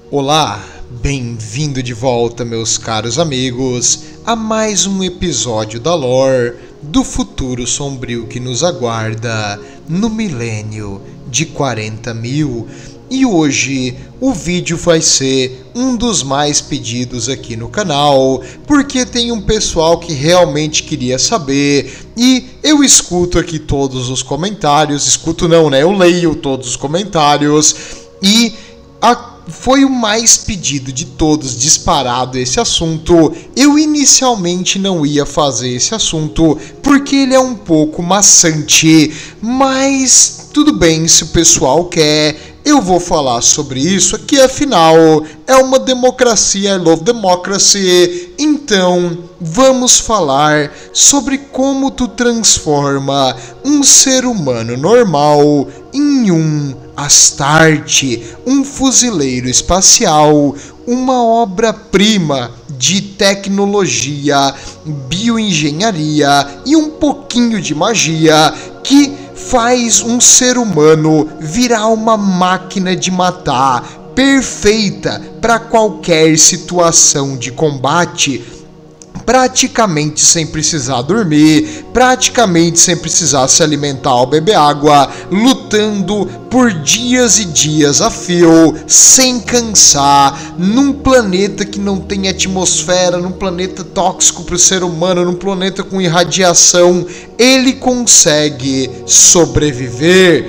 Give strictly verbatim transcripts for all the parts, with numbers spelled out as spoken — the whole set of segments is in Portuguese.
Olá, bem-vindo de volta, meus caros amigos, a mais um episódio da lore do futuro sombrio que nos aguarda no milênio de quarenta mil. E hoje o vídeo vai ser um dos mais pedidos aqui no canal, porque tem um pessoal que realmente queria saber e eu escuto aqui todos os comentários, escuto não, né? Eu leio todos os comentários e a foi o mais pedido de todos, disparado esse assunto. Eu inicialmente não ia fazer esse assunto porque ele é um pouco maçante, mas tudo bem, se o pessoal quer, eu vou falar sobre isso aqui, afinal é uma democracia, I love democracy. Então vamos falar sobre como tu transforma um ser humano normal em um Astarte, um fuzileiro espacial, uma obra-prima de tecnologia, bioengenharia e um pouquinho de magia que faz um ser humano virar uma máquina de matar perfeita para qualquer situação de combate, praticamente sem precisar dormir, praticamente sem precisar se alimentar ou beber água, lutando por dias e dias a fio, sem cansar, num planeta que não tem atmosfera, num planeta tóxico para o ser humano, num planeta com irradiação, ele consegue sobreviver.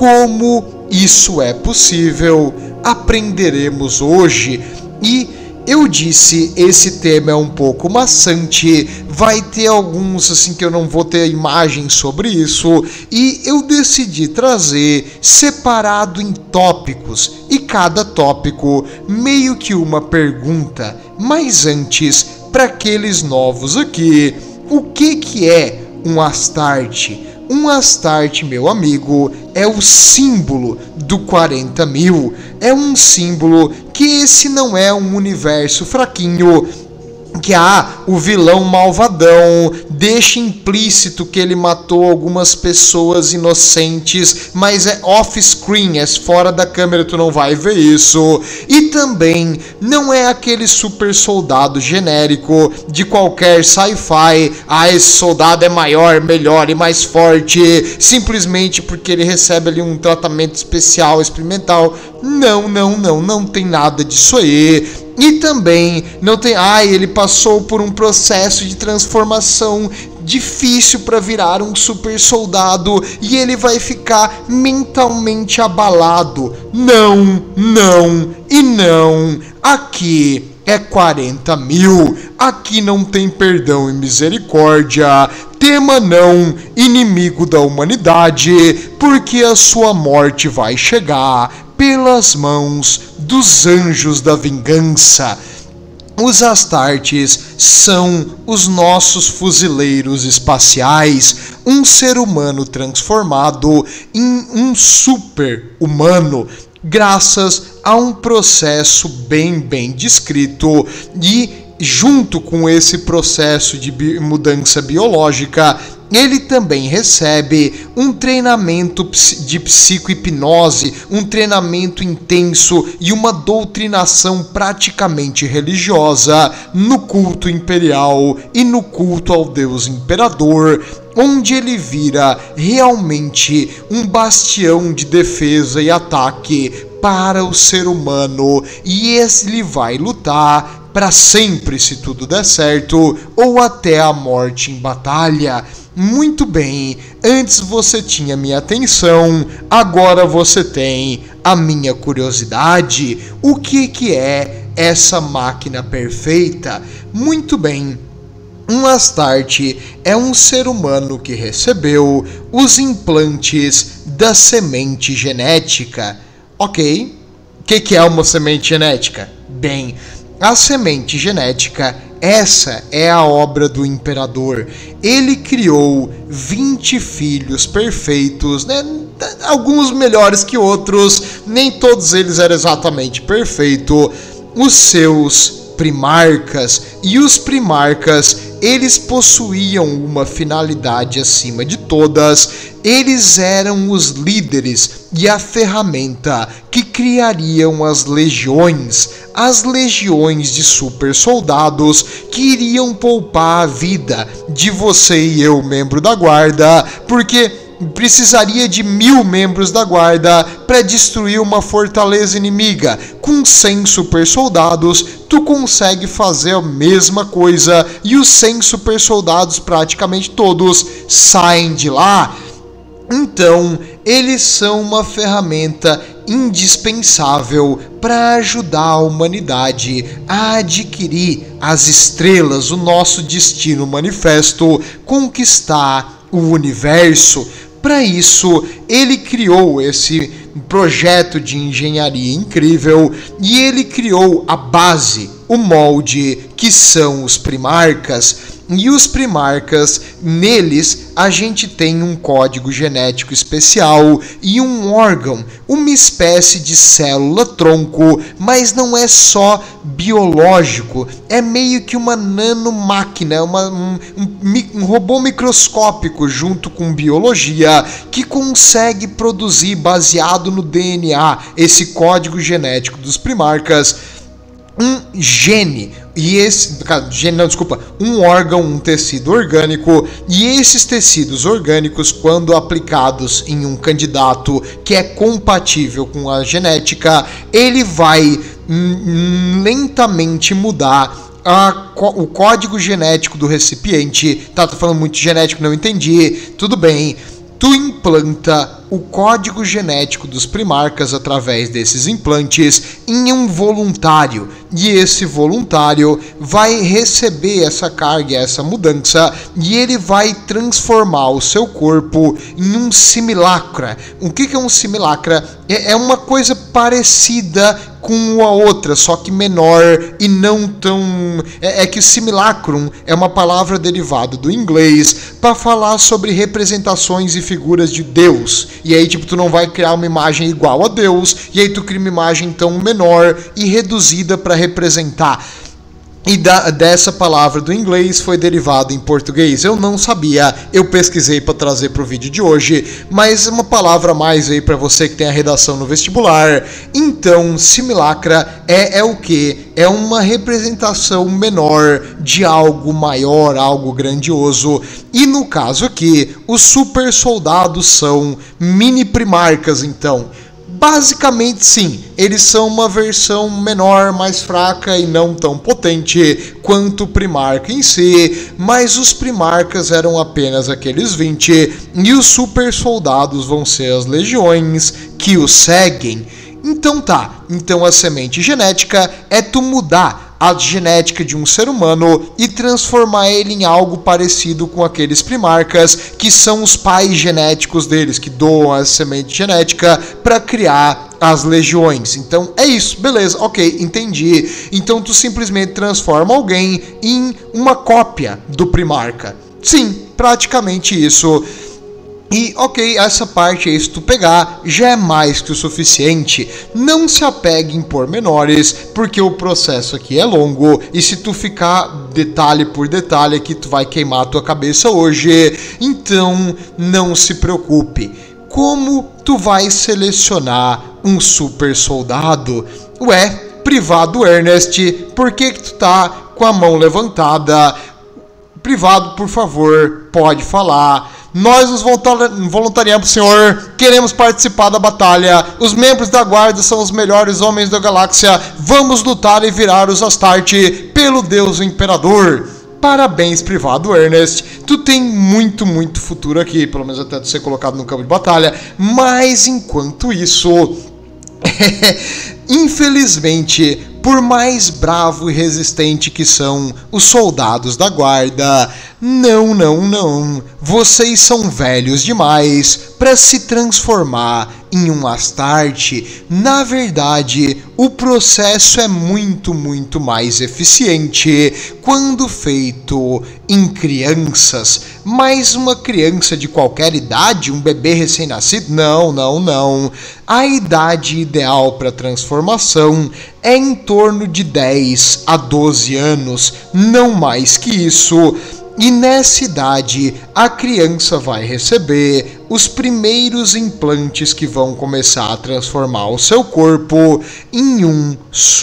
Como isso é possível? Aprenderemos hoje. E eu disse, esse tema é um pouco maçante, vai ter alguns assim que eu não vou ter imagens sobre isso, e eu decidi trazer separado em tópicos, e cada tópico meio que uma pergunta. Mas antes, para aqueles novos aqui, o que que é um Astarte? Um Astarte, meu amigo, é o símbolo do quarenta mil. É um símbolo que esse não é um universo fraquinho, que ah, o vilão malvadão deixa implícito que ele matou algumas pessoas inocentes, mas é off-screen, é fora da câmera, tu não vai ver isso. E também não é aquele super soldado genérico de qualquer sci-fi, ah, esse soldado é maior, melhor e mais forte, simplesmente porque ele recebe ali um tratamento especial, experimental. Não, não, não, não tem nada disso aí. E também não tem, ah, ele passou por um processo de transformação difícil para virar um super soldado e ele vai ficar mentalmente abalado. Não, não e não. Aqui é quarenta mil. Aqui não tem perdão e misericórdia. Tema não, inimigo da humanidade, porque a sua morte vai chegar pelas mãos dos anjos da vingança. Os Astartes são os nossos fuzileiros espaciais, um ser humano transformado em um super-humano, graças a um processo bem, bem descrito. E junto com esse processo de bi- mudança biológica, ele também recebe um treinamento de psicohipnose, um treinamento intenso e uma doutrinação praticamente religiosa no culto imperial e no culto ao Deus Imperador, onde ele vira realmente um bastião de defesa e ataque para o ser humano, e ele vai lutar para sempre se tudo der certo, ou até a morte em batalha. Muito bem, antes você tinha minha atenção, agora você tem a minha curiosidade. O que que é essa máquina perfeita? Muito bem, um Astarte é um ser humano que recebeu os implantes da semente genética. Ok, o que que é uma semente genética? Bem, a semente genética, essa é a obra do imperador. Ele criou vinte filhos perfeitos, né? Alguns melhores que outros, nem todos eles eram exatamente perfeitos. Os seus primarcas, e os primarcas eles possuíam uma finalidade acima de todas. Eles eram os líderes e a ferramenta que criariam as legiões, as legiões de super soldados que iriam poupar a vida de você e eu, membro da guarda, porque precisaria de mil membros da guarda para destruir uma fortaleza inimiga. Com cem super soldados, tu consegue fazer a mesma coisa e os cem super soldados praticamente todos saem de lá. Então, eles são uma ferramenta indispensável para ajudar a humanidade a adquirir as estrelas, o nosso destino manifesto, conquistar o universo. Para isso, ele criou esse projeto de engenharia incrível e ele criou a base, o molde, que são os primarcas. E os primarcas, neles, a gente tem um código genético especial e um órgão, uma espécie de célula-tronco, mas não é só biológico, é meio que uma nanomáquina, uma, um, um, um robô microscópico junto com biologia que consegue produzir, baseado no D N A, esse código genético dos primarcas, um gene, e esse, gene não, desculpa, um órgão, um tecido orgânico, e esses tecidos orgânicos, quando aplicados em um candidato que é compatível com a genética, ele vai hum, lentamente mudar a, o código genético do recipiente. Tá, tô falando muito de genético, não entendi, tudo bem. Tu implanta o código genético dos primarcas através desses implantes em um voluntário, e esse voluntário vai receber essa carga, essa mudança, e ele vai transformar o seu corpo em um simulacra. O que é um simulacra? É uma coisa parecida com a outra, só que menor e não tão... É, é que simulacrum é uma palavra derivada do inglês para falar sobre representações e figuras de Deus. E aí, tipo, tu não vai criar uma imagem igual a Deus, e aí tu cria uma imagem então menor e reduzida para representar. E da, dessa palavra do inglês foi derivado em português. Eu não sabia, eu pesquisei para trazer para o vídeo de hoje, mas uma palavra a mais aí para você que tem a redação no vestibular. Então, simulacra é, é o que? É uma representação menor de algo maior, algo grandioso. E no caso aqui, os super soldados são mini primarcas, então. Basicamente sim, eles são uma versão menor, mais fraca e não tão potente quanto o primarca em si, mas os primarcas eram apenas aqueles vinte e os super soldados vão ser as legiões que os seguem. Então tá, então a semente genética é tu mudar a genética de um ser humano e transformar ele em algo parecido com aqueles primarcas que são os pais genéticos deles, que doam a semente genética para criar as legiões. Então é isso, beleza, ok, entendi. Então tu simplesmente transforma alguém em uma cópia do primarca. Sim, praticamente isso. E ok, essa parte aí, se tu pegar, já é mais que o suficiente. Não se apegue em pormenores, porque o processo aqui é longo, e se tu ficar detalhe por detalhe aqui, tu vai queimar a tua cabeça hoje. Então, não se preocupe. Como tu vai selecionar um super soldado? Ué, privado Ernest, por que que tu tá com a mão levantada? Privado, por favor, pode falar. Nós nos voluntariamos, senhor, queremos participar da batalha. Os membros da guarda são os melhores homens da galáxia. Vamos lutar e virar os Astarte pelo Deus o Imperador. Parabéns, privado Ernest. Tu tem muito, muito futuro aqui, pelo menos até tu ser colocado no campo de batalha. Mas enquanto isso, infelizmente, por mais bravo e resistente que são os soldados da guarda, não, não, não, vocês são velhos demais para se transformar em um Astarte. Na verdade, o processo é muito, muito mais eficiente quando feito em crianças. Mas uma criança de qualquer idade, um bebê recém-nascido, não, não, não. A idade ideal para transformação é em torno de dez a doze anos, não mais que isso. E nessa idade, a criança vai receber os primeiros implantes que vão começar a transformar o seu corpo em um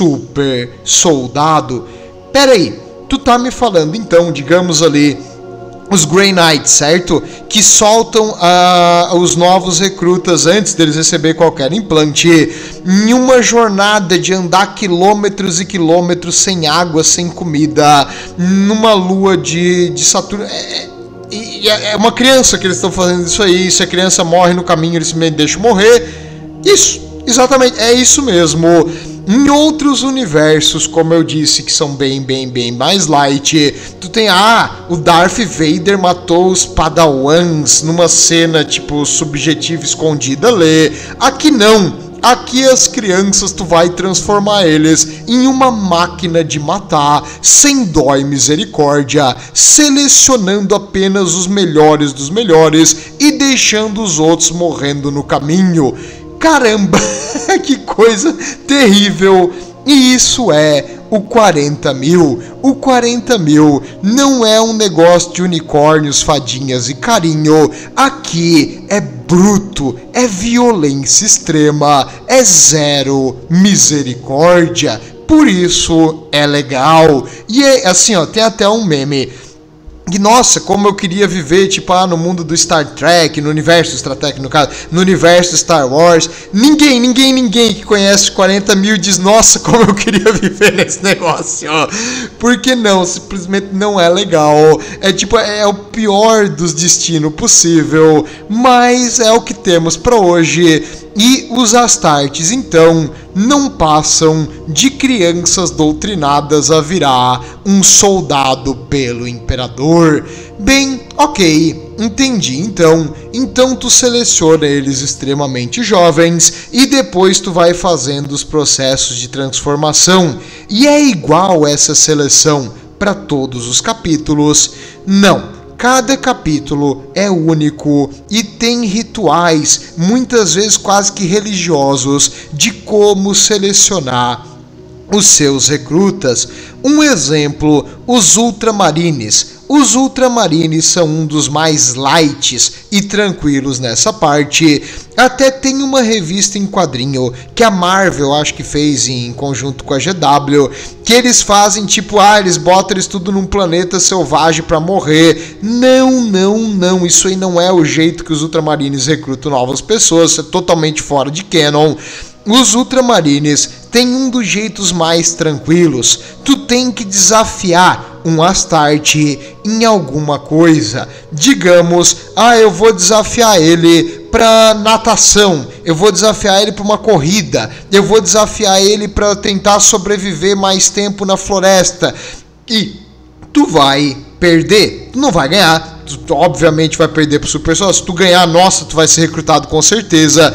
super soldado. Pera aí, tu tá me falando então, digamos ali, os Grey Knights, certo? Que soltam uh, os novos recrutas antes deles receber qualquer implante em uma jornada de andar quilômetros e quilômetros sem água, sem comida, numa lua de, de Saturno. É, é, é uma criança que eles estão fazendo isso aí. Se a criança morre no caminho, eles simplesmente deixam morrer. Isso, exatamente, é isso mesmo. Em outros universos, como eu disse, que são bem, bem, bem mais light, tu tem, ah, o Darth Vader matou os Padawans numa cena, tipo, subjetiva, escondida ali. Aqui não. Aqui as crianças, tu vai transformar eles em uma máquina de matar, sem dó e misericórdia, selecionando apenas os melhores dos melhores e deixando os outros morrendo no caminho. Caramba, que coisa terrível! E isso é o quarenta mil. O quarenta mil não é um negócio de unicórnios, fadinhas e carinho. Aqui é bruto, é violência extrema, é zero misericórdia. Por isso é legal. E é assim, ó, tem até um meme. E nossa, como eu queria viver, tipo, ah, no mundo do Star Trek, no universo do Star Trek, no caso, no universo do Star Wars. Ninguém, ninguém, ninguém que conhece quarenta mil diz, nossa, como eu queria viver nesse negócio. Porque não, simplesmente não é legal. É tipo, é o pior dos destinos possível, mas é o que temos para hoje. E os Astartes, então, não passam de crianças doutrinadas a virar um soldado pelo Imperador. Bem, ok, entendi. Então, então tu seleciona eles extremamente jovens e depois tu vai fazendo os processos de transformação. E é igual essa seleção para todos os capítulos? Não. Cada capítulo é único e tem rituais, muitas vezes quase que religiosos, de como selecionar os seus recrutas. Um exemplo, os Ultramarines. Os Ultramarines são um dos mais lights e tranquilos nessa parte. Até tem uma revista em quadrinho que a Marvel acho que fez em conjunto com a G W, que eles fazem tipo, ah, eles botam eles tudo num planeta selvagem pra morrer. Não, não, não, isso aí não é o jeito que os Ultramarines recrutam novas pessoas, isso é totalmente fora de canon. Os Ultramarines têm um dos jeitos mais tranquilos. Tu tem que desafiar um Astarte em alguma coisa. Digamos, ah, eu vou desafiar ele para natação, eu vou desafiar ele para uma corrida, eu vou desafiar ele para tentar sobreviver mais tempo na floresta. E tu vai perder, tu não vai ganhar, tu obviamente vai perder pro super soldado. Se tu ganhar, nossa, tu vai ser recrutado com certeza.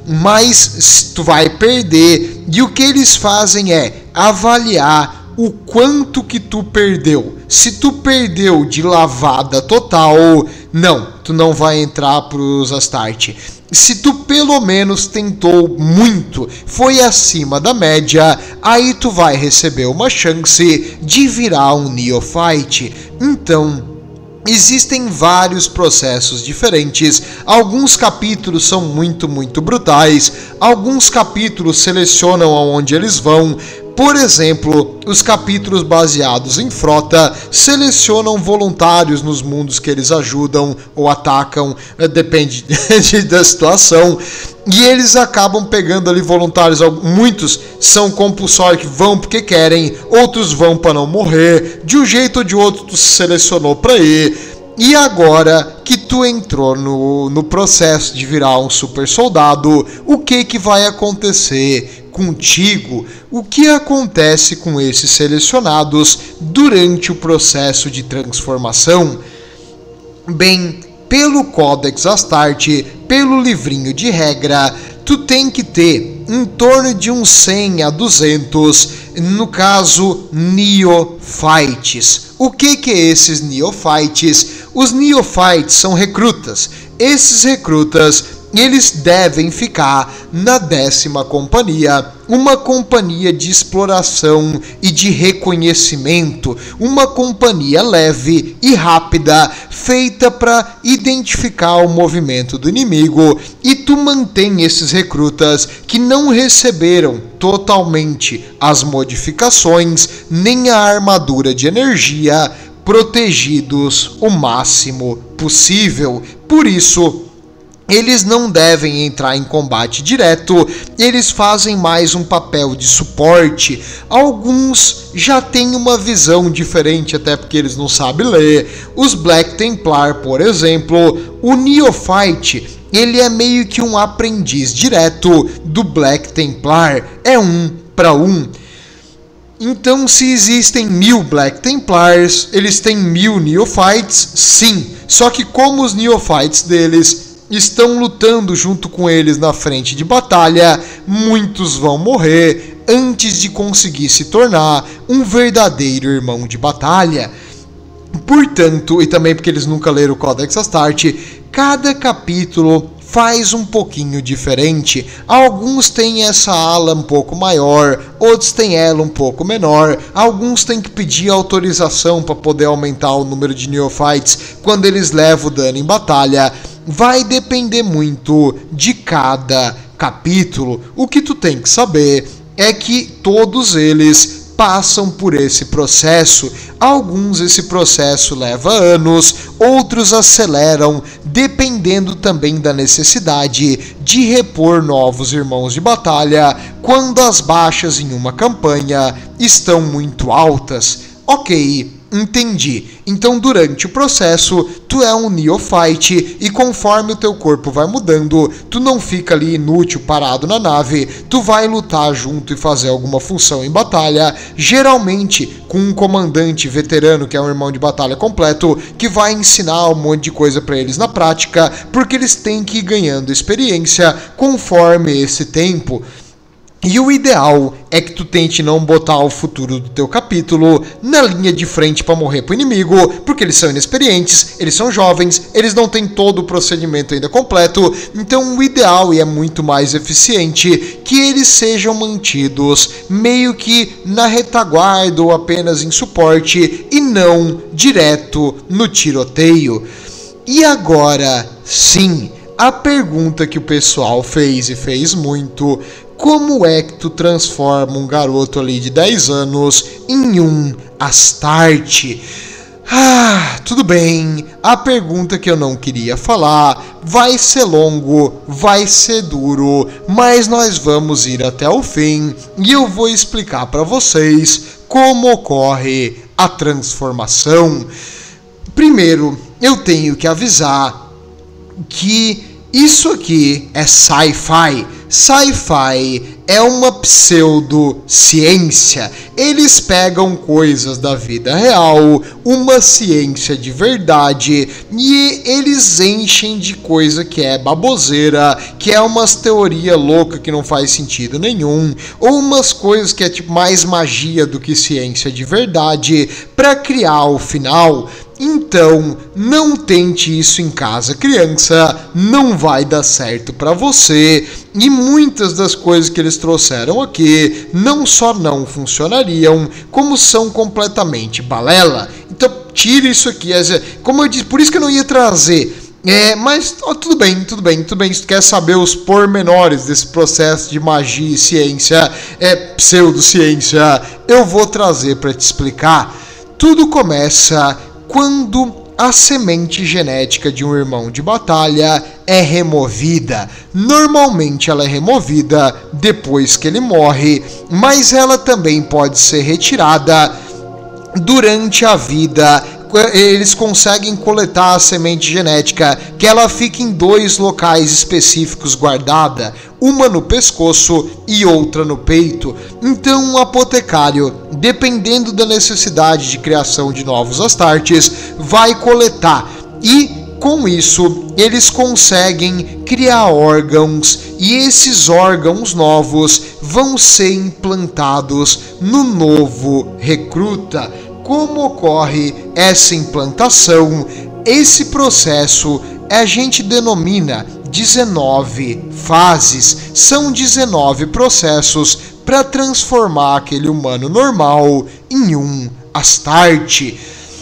Mas tu vai perder, e o que eles fazem é avaliar o quanto que tu perdeu. Se tu perdeu de lavada total, não, tu não vai entrar pros Astarte. Se tu pelo menos tentou muito, foi acima da média, aí tu vai receber uma chance de virar um Neophyte. Então, existem vários processos diferentes, alguns capítulos são muito, muito brutais, alguns capítulos selecionam aonde eles vão. Por exemplo, os capítulos baseados em frota selecionam voluntários nos mundos que eles ajudam ou atacam, depende da situação, e eles acabam pegando ali voluntários. Muitos são compulsórios que vão porque querem, outros vão para não morrer, de um jeito ou de outro tu selecionou para ir. E agora que tu entrou no, no processo de virar um super soldado, o que que vai acontecer contigo? O que acontece com esses selecionados durante o processo de transformação? Bem, pelo Codex Astarte, pelo livrinho de regra, tu tem que ter em torno de uns cem a duzentos, no caso, Neophytes. O que que é esses Neophytes? Os Neophytes são recrutas. Esses recrutas, eles devem ficar na décima companhia, uma companhia de exploração e de reconhecimento, uma companhia leve e rápida, feita para identificar o movimento do inimigo, e tu mantém esses recrutas que não receberam totalmente as modificações, nem a armadura de energia, protegidos o máximo possível. Por isso, eles não devem entrar em combate direto, eles fazem mais um papel de suporte. Alguns já têm uma visão diferente, até porque eles não sabem ler. Os Black Templar, por exemplo, o Neophyte, ele é meio que um aprendiz direto do Black Templar, é um para um. Então, se existem mil Black Templars, eles têm mil Neophytes, sim. Só que como os Neophytes deles estão lutando junto com eles na frente de batalha, muitos vão morrer antes de conseguir se tornar um verdadeiro irmão de batalha. Portanto, e também porque eles nunca leram o Codex Astarte, cada capítulo faz um pouquinho diferente. Alguns têm essa ala um pouco maior, outros têm ela um pouco menor, alguns têm que pedir autorização para poder aumentar o número de Neophytes quando eles levam dano em batalha. Vai depender muito de cada capítulo. O que tu tem que saber é que todos eles passam por esse processo. Alguns esse processo leva anos, outros aceleram, dependendo também da necessidade de repor novos irmãos de batalha quando as baixas em uma campanha estão muito altas. Ok, entendi. Então, durante o processo, tu é um Neophyte e conforme o teu corpo vai mudando, tu não fica ali inútil parado na nave, tu vai lutar junto e fazer alguma função em batalha, geralmente com um comandante veterano que é um irmão de batalha completo, que vai ensinar um monte de coisa para eles na prática, porque eles têm que ir ganhando experiência conforme esse tempo. E o ideal é que tu tente não botar o futuro do teu capítulo na linha de frente para morrer pro inimigo, porque eles são inexperientes, eles são jovens, eles não têm todo o procedimento ainda completo. Então o ideal, e é muito mais eficiente, que eles sejam mantidos meio que na retaguarda ou apenas em suporte e não direto no tiroteio. E agora, sim, a pergunta que o pessoal fez e fez muito: como é que tu transforma um garoto ali de dez anos em um Astarte? Ah, tudo bem, a pergunta que eu não queria falar, vai ser longo, vai ser duro, mas nós vamos ir até o fim e eu vou explicar para vocês como ocorre a transformação. Primeiro, eu tenho que avisar que isso aqui é sci-fi. Sci-fi é uma pseudociência. Eles pegam coisas da vida real, uma ciência de verdade, e eles enchem de coisa que é baboseira, que é umas teorias loucas que não faz sentido nenhum, ou umas coisas que é tipo mais magia do que ciência de verdade, para criar o final. Então, não tente isso em casa, criança, não vai dar certo para você. E muitas das coisas que eles trouxeram aqui não só não funcionariam, como são completamente balela. Então, tire isso aqui. Como eu disse, por isso que eu não ia trazer. É, mas ó, tudo bem, tudo bem, tudo bem. Se tu quer saber os pormenores desse processo de magia e ciência, é pseudociência, eu vou trazer para te explicar. Tudo começa quando a semente genética de um irmão de batalha é removida. Normalmente ela é removida depois que ele morre, mas ela também pode ser retirada durante a vida. Eles conseguem coletar a semente genética, que ela fica em dois locais específicos guardada, uma no pescoço e outra no peito. Então um apotecário, dependendo da necessidade de criação de novos Astartes, vai coletar e com isso eles conseguem criar órgãos, e esses órgãos novos vão ser implantados no novo recruta. Como ocorre essa implantação? Esse processo a gente denomina dezenove fases, são dezenove processos para transformar aquele humano normal em um Astarte.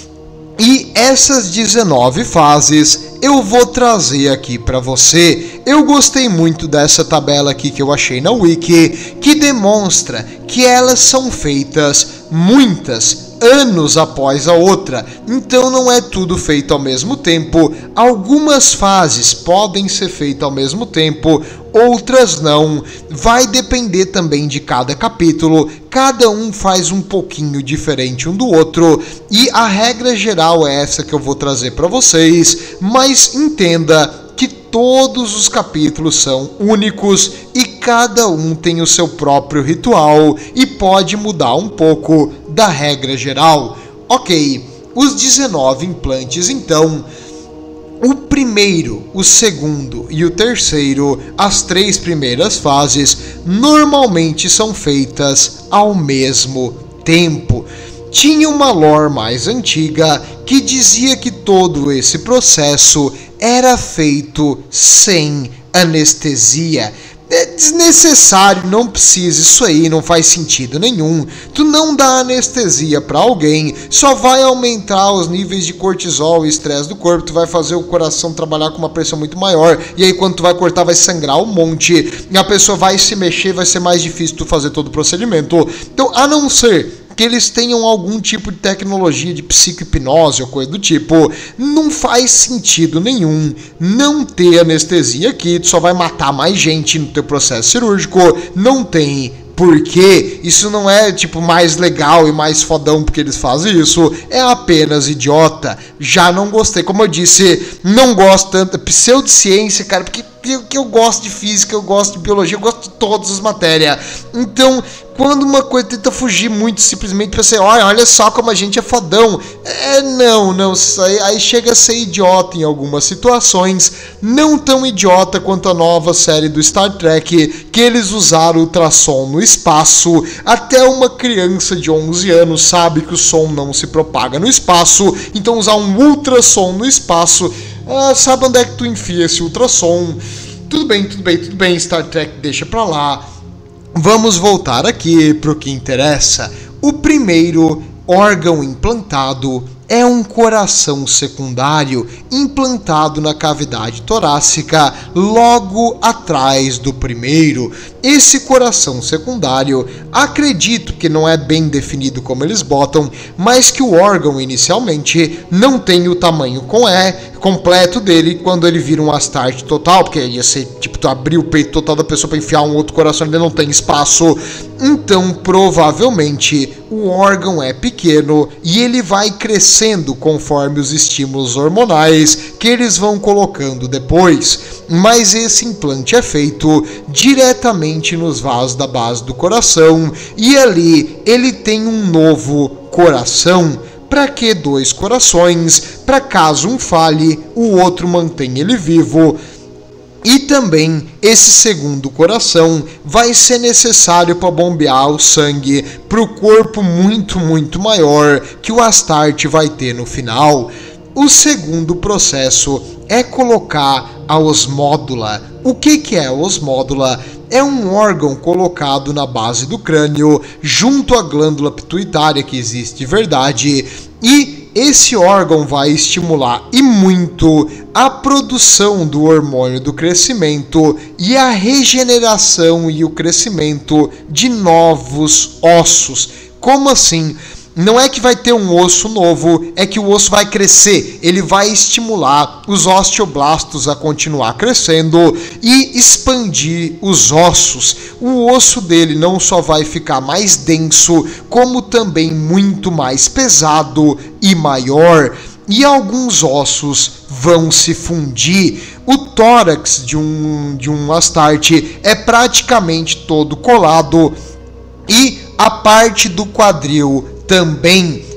E essas dezenove fases eu vou trazer aqui para você. Eu gostei muito dessa tabela aqui que eu achei na Wiki, que demonstra que elas são feitas muitas anos após a outra, então não é tudo feito ao mesmo tempo. Algumas fases podem ser feitas ao mesmo tempo, outras não. Vai depender também de cada capítulo, cada um faz um pouquinho diferente um do outro, e a regra geral é essa que eu vou trazer para vocês, mas entenda que todos os capítulos são únicos e cada um tem o seu próprio ritual e pode mudar um pouco da regra geral. Ok, os dezenove implantes então, o primeiro, o segundo e o terceiro, as três primeiras fases, normalmente são feitas ao mesmo tempo. Tinha uma lore mais antiga que dizia que todo esse processo era feito sem anestesia. É desnecessário, não precisa, isso aí não faz sentido nenhum. Tu não dá anestesia para alguém, só vai aumentar os níveis de cortisol e estresse do corpo, tu vai fazer o coração trabalhar com uma pressão muito maior, e aí quando tu vai cortar vai sangrar um monte, e a pessoa vai se mexer, vai ser mais difícil tu fazer todo o procedimento. Então, a não ser que eles tenham algum tipo de tecnologia de psico-hipnose ou coisa do tipo, não faz sentido nenhum não ter anestesia aqui, tu só vai matar mais gente no teu processo cirúrgico, não tem porquê, isso não é tipo mais legal e mais fodão porque eles fazem isso, é apenas idiota. Já não gostei, como eu disse, não gosto tanto da pseudociência, cara, porque eu, eu gosto de física, eu gosto de biologia, eu gosto de todas as matérias, então quando uma coisa tenta fugir muito simplesmente para ser, olha, olha só como a gente é fodão, é, não, não, aí, aí chega a ser idiota em algumas situações, não tão idiota quanto a nova série do Star Trek, que eles usaram ultrassom no espaço. Até uma criança de onze anos sabe que o som não se propaga no espaço, então usar um ultrassom no espaço, ah, sabe onde é que tu enfia esse ultrassom? Tudo bem, tudo bem, tudo bem, Star Trek deixa pra lá. Vamos voltar aqui para o que interessa. O primeiro órgão implantado é um coração secundário implantado na cavidade torácica logo atrás do primeiro. Esse coração secundário, acredito que não é bem definido como eles botam, mas que o órgão inicialmente não tem o tamanho com E completo dele quando ele vira um Astarte total, porque ia ser tipo tu abrir o peito total da pessoa para enfiar um outro coração, ele não tem espaço. Então provavelmente o órgão é pequeno e ele vai crescendo conforme os estímulos hormonais que eles vão colocando depois, mas esse implante é feito diretamente nos vasos da base do coração e ali ele tem um novo coração. Para que dois corações? Para caso um falhe, o outro mantém ele vivo. E também esse segundo coração vai ser necessário para bombear o sangue para o corpo muito, muito maior que o Astarte vai ter no final. O segundo processo é colocar a osmódula. O que, que é a osmódula? É um órgão colocado na base do crânio, junto à glândula pituitária que existe de verdade, e esse órgão vai estimular e muito a produção do hormônio do crescimento e a regeneração e o crescimento de novos ossos. Como assim? Não é que vai ter um osso novo, é que o osso vai crescer, ele vai estimular os osteoblastos a continuar crescendo e expandir os ossos. O osso dele não só vai ficar mais denso, como também muito mais pesado e maior. E alguns ossos vão se fundir. O tórax de um, de um Astarte é praticamente todo colado e a parte do quadril também.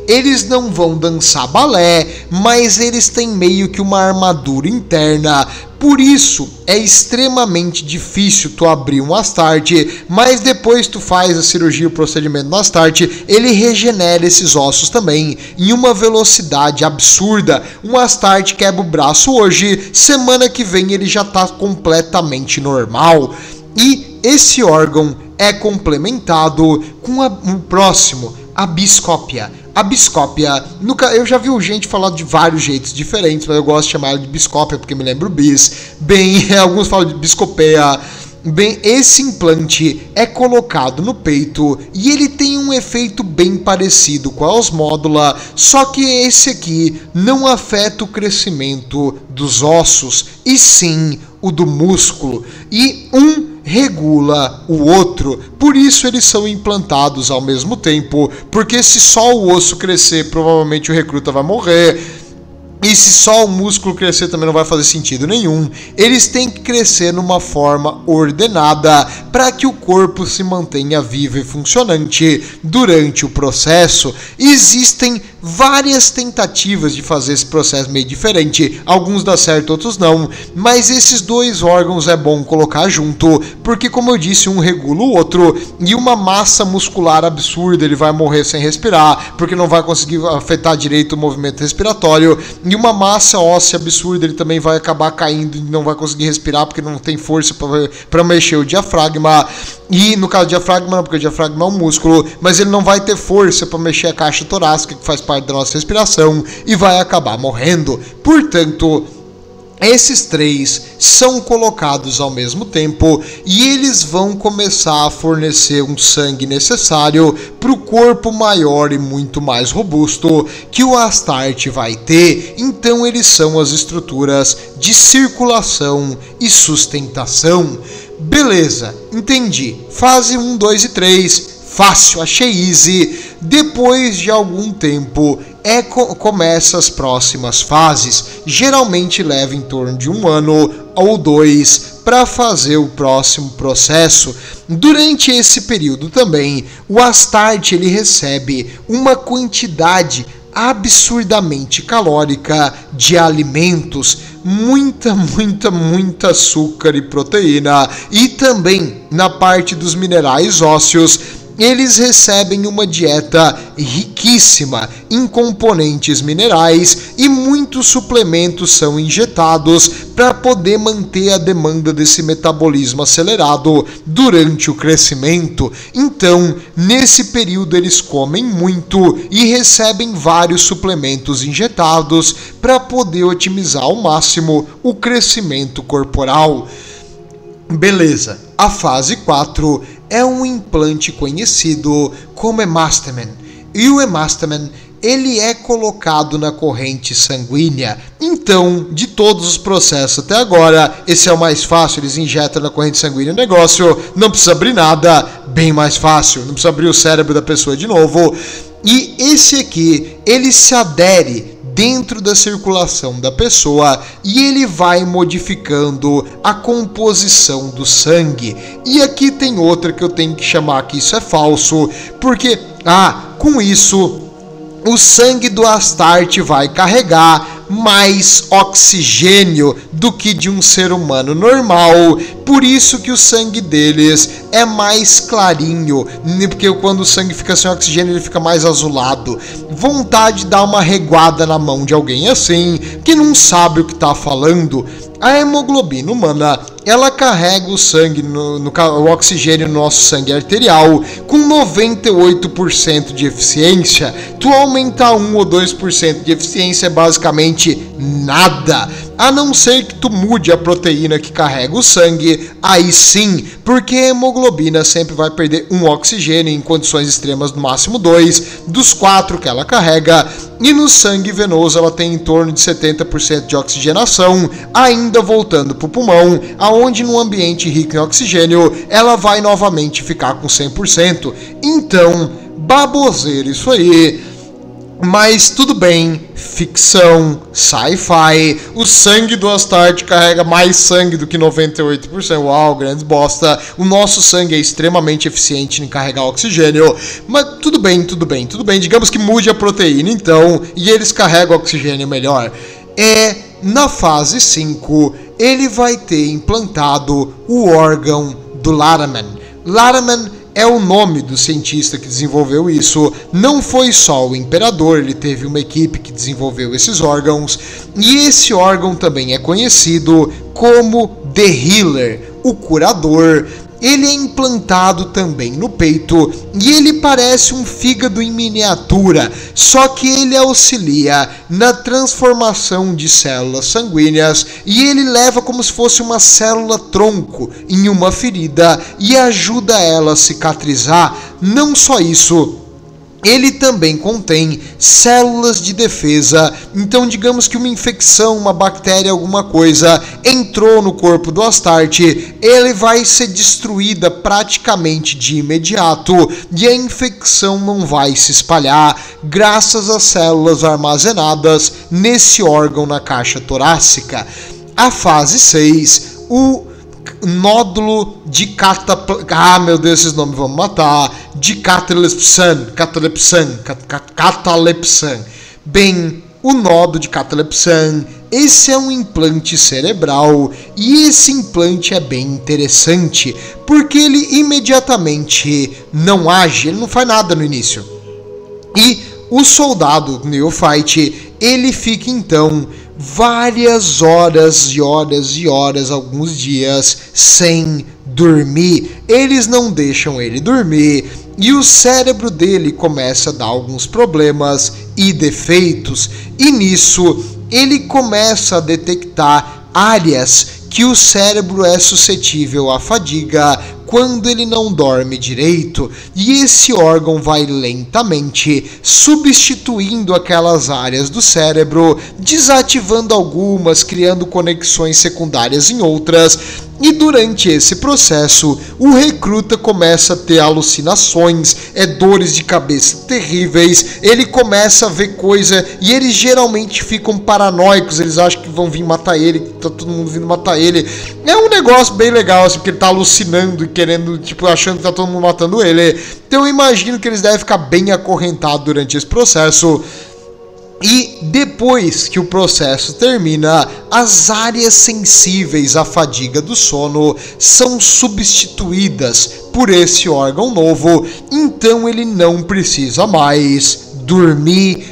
eles não vão dançar balé, mas eles têm meio que uma armadura interna. Por isso, é extremamente difícil tu abrir um Astarte, mas depois tu faz a cirurgia, o procedimento no Astarte, ele regenera esses ossos também, em uma velocidade absurda. Um Astarte quebra o braço hoje, semana que vem ele já está completamente normal. E esse órgão é complementado com a, um próximo, a biscópia. A biscópia, nunca, eu já vi gente falar de vários jeitos diferentes, mas eu gosto de chamar ela de biscópia porque me lembro bis. Bem, alguns falam de biscopeia. Bem, esse implante é colocado no peito e ele tem um efeito bem parecido com a osmódula, só que esse aqui não afeta o crescimento dos ossos, e sim o do músculo, e um regula o outro, por isso eles são implantados ao mesmo tempo, porque se só o osso crescer, provavelmente o recruta vai morrer. E se só o músculo crescer também não vai fazer sentido nenhum. Eles têm que crescer numa forma ordenada para que o corpo se mantenha vivo e funcionante durante o processo. Existem várias tentativas de fazer esse processo meio diferente. Alguns dá certo, outros não. Mas esses dois órgãos é bom colocar junto, porque como eu disse, um regula o outro. E uma massa muscular absurda, ele vai morrer sem respirar, porque não vai conseguir afetar direito o movimento respiratório. E uma massa óssea absurda, ele também vai acabar caindo e não vai conseguir respirar porque não tem força para mexer o diafragma. E no caso do diafragma não, porque o diafragma é um músculo, mas ele não vai ter força para mexer a caixa torácica, que faz parte da nossa respiração, e vai acabar morrendo. Portanto, esses três são colocados ao mesmo tempo e eles vão começar a fornecer um sangue necessário para o corpo maior e muito mais robusto que o Astarte vai ter. Então eles são as estruturas de circulação e sustentação. Beleza, entendi. Fase um, dois e três, fácil, achei easy. Depois de algum tempo, é co- começa as próximas fases. Geralmente leva em torno de um ano ou dois para fazer o próximo processo. Durante esse período também, o Astarte ele recebe uma quantidade absurdamente calórica de alimentos, muita, muita, muita açúcar e proteína, e também na parte dos minerais ósseos. Eles recebem uma dieta riquíssima em componentes minerais e muitos suplementos são injetados para poder manter a demanda desse metabolismo acelerado durante o crescimento. Então, nesse período eles comem muito e recebem vários suplementos injetados para poder otimizar ao máximo o crescimento corporal. Beleza, a fase quatro é um implante conhecido como hemastamen. E o hemastamen, ele é colocado na corrente sanguínea. Então, de todos os processos até agora, esse é o mais fácil. Eles injetam na corrente sanguínea o negócio, não precisa abrir nada, bem mais fácil. Não precisa abrir o cérebro da pessoa de novo. E esse aqui, ele se adere dentro da circulação da pessoa e ele vai modificando a composição do sangue. E aqui tem outra que eu tenho que chamar que isso é falso, porque, ah, com isso, o sangue do Astarte vai carregar mais oxigênio do que de um ser humano normal, por isso que o sangue deles é mais clarinho, porque quando o sangue fica sem oxigênio ele fica mais azulado. Vontade de dar uma reguada na mão de alguém assim, que não sabe o que está falando. A hemoglobina humana, ela carrega o sangue, no, no, o oxigênio no nosso sangue arterial com noventa e oito por cento de eficiência. Tu aumentar um ou dois por cento de eficiência é basicamente nada, a não ser que tu mude a proteína que carrega o sangue, aí sim, porque a hemoglobina sempre vai perder um oxigênio em condições extremas, no máximo dois, dos quatro que ela carrega, e no sangue venoso ela tem em torno de setenta por cento de oxigenação, ainda voltando para o pulmão, aonde num ambiente rico em oxigênio, ela vai novamente ficar com cem por cento. Então, baboseira isso aí. Mas tudo bem, ficção, sci-fi, o sangue do Astarte carrega mais sangue do que noventa e oito por cento, uau, grande bosta, o nosso sangue é extremamente eficiente em carregar oxigênio, mas tudo bem, tudo bem, tudo bem, digamos que mude a proteína então, e eles carregam oxigênio melhor. É, na fase cinco, ele vai ter implantado o órgão do Laraman. Laraman é o nome do cientista que desenvolveu isso. Não foi só o imperador, ele teve uma equipe que desenvolveu esses órgãos. E esse órgão também é conhecido como The Healer, o curador. Ele é implantado também no peito e ele parece um fígado em miniatura, só que ele auxilia na transformação de células sanguíneas e ele leva como se fosse uma célula tronco em uma ferida e ajuda ela a cicatrizar. Não só isso, ele também contém células de defesa, então digamos que uma infecção, uma bactéria, alguma coisa entrou no corpo do Astarte, ele vai ser destruída praticamente de imediato e a infecção não vai se espalhar graças às células armazenadas nesse órgão na caixa torácica. A fase seis, o nódulo de catapl... Ah, meu Deus, esses nomes vão me matar. De catalepsan, catalepsan, catalepsan. Bem, o nódo de catalepsan, esse é um implante cerebral e esse implante é bem interessante porque ele imediatamente não age, ele não faz nada no início. E o soldado Neophyte, ele fica então várias horas e horas e horas, alguns dias, sem dormir. Eles não deixam ele dormir e o cérebro dele começa a dar alguns problemas e defeitos. E nisso ele começa a detectar áreas que o cérebro é suscetível à fadiga quando ele não dorme direito, e esse órgão vai lentamente substituindo aquelas áreas do cérebro, desativando algumas, criando conexões secundárias em outras, e durante esse processo o recruta começa a ter alucinações, é dores de cabeça terríveis, ele começa a ver coisa e eles geralmente ficam paranoicos, eles acham que vão vir matar ele, que tá todo mundo vindo matar ele. É um negócio bem legal, assim, porque ele tá alucinando e querendo, tipo, achando que tá todo mundo matando ele. Então eu imagino que eles devem ficar bem acorrentados durante esse processo. E depois que o processo termina, as áreas sensíveis à fadiga do sono são substituídas por esse órgão novo, então ele não precisa mais dormir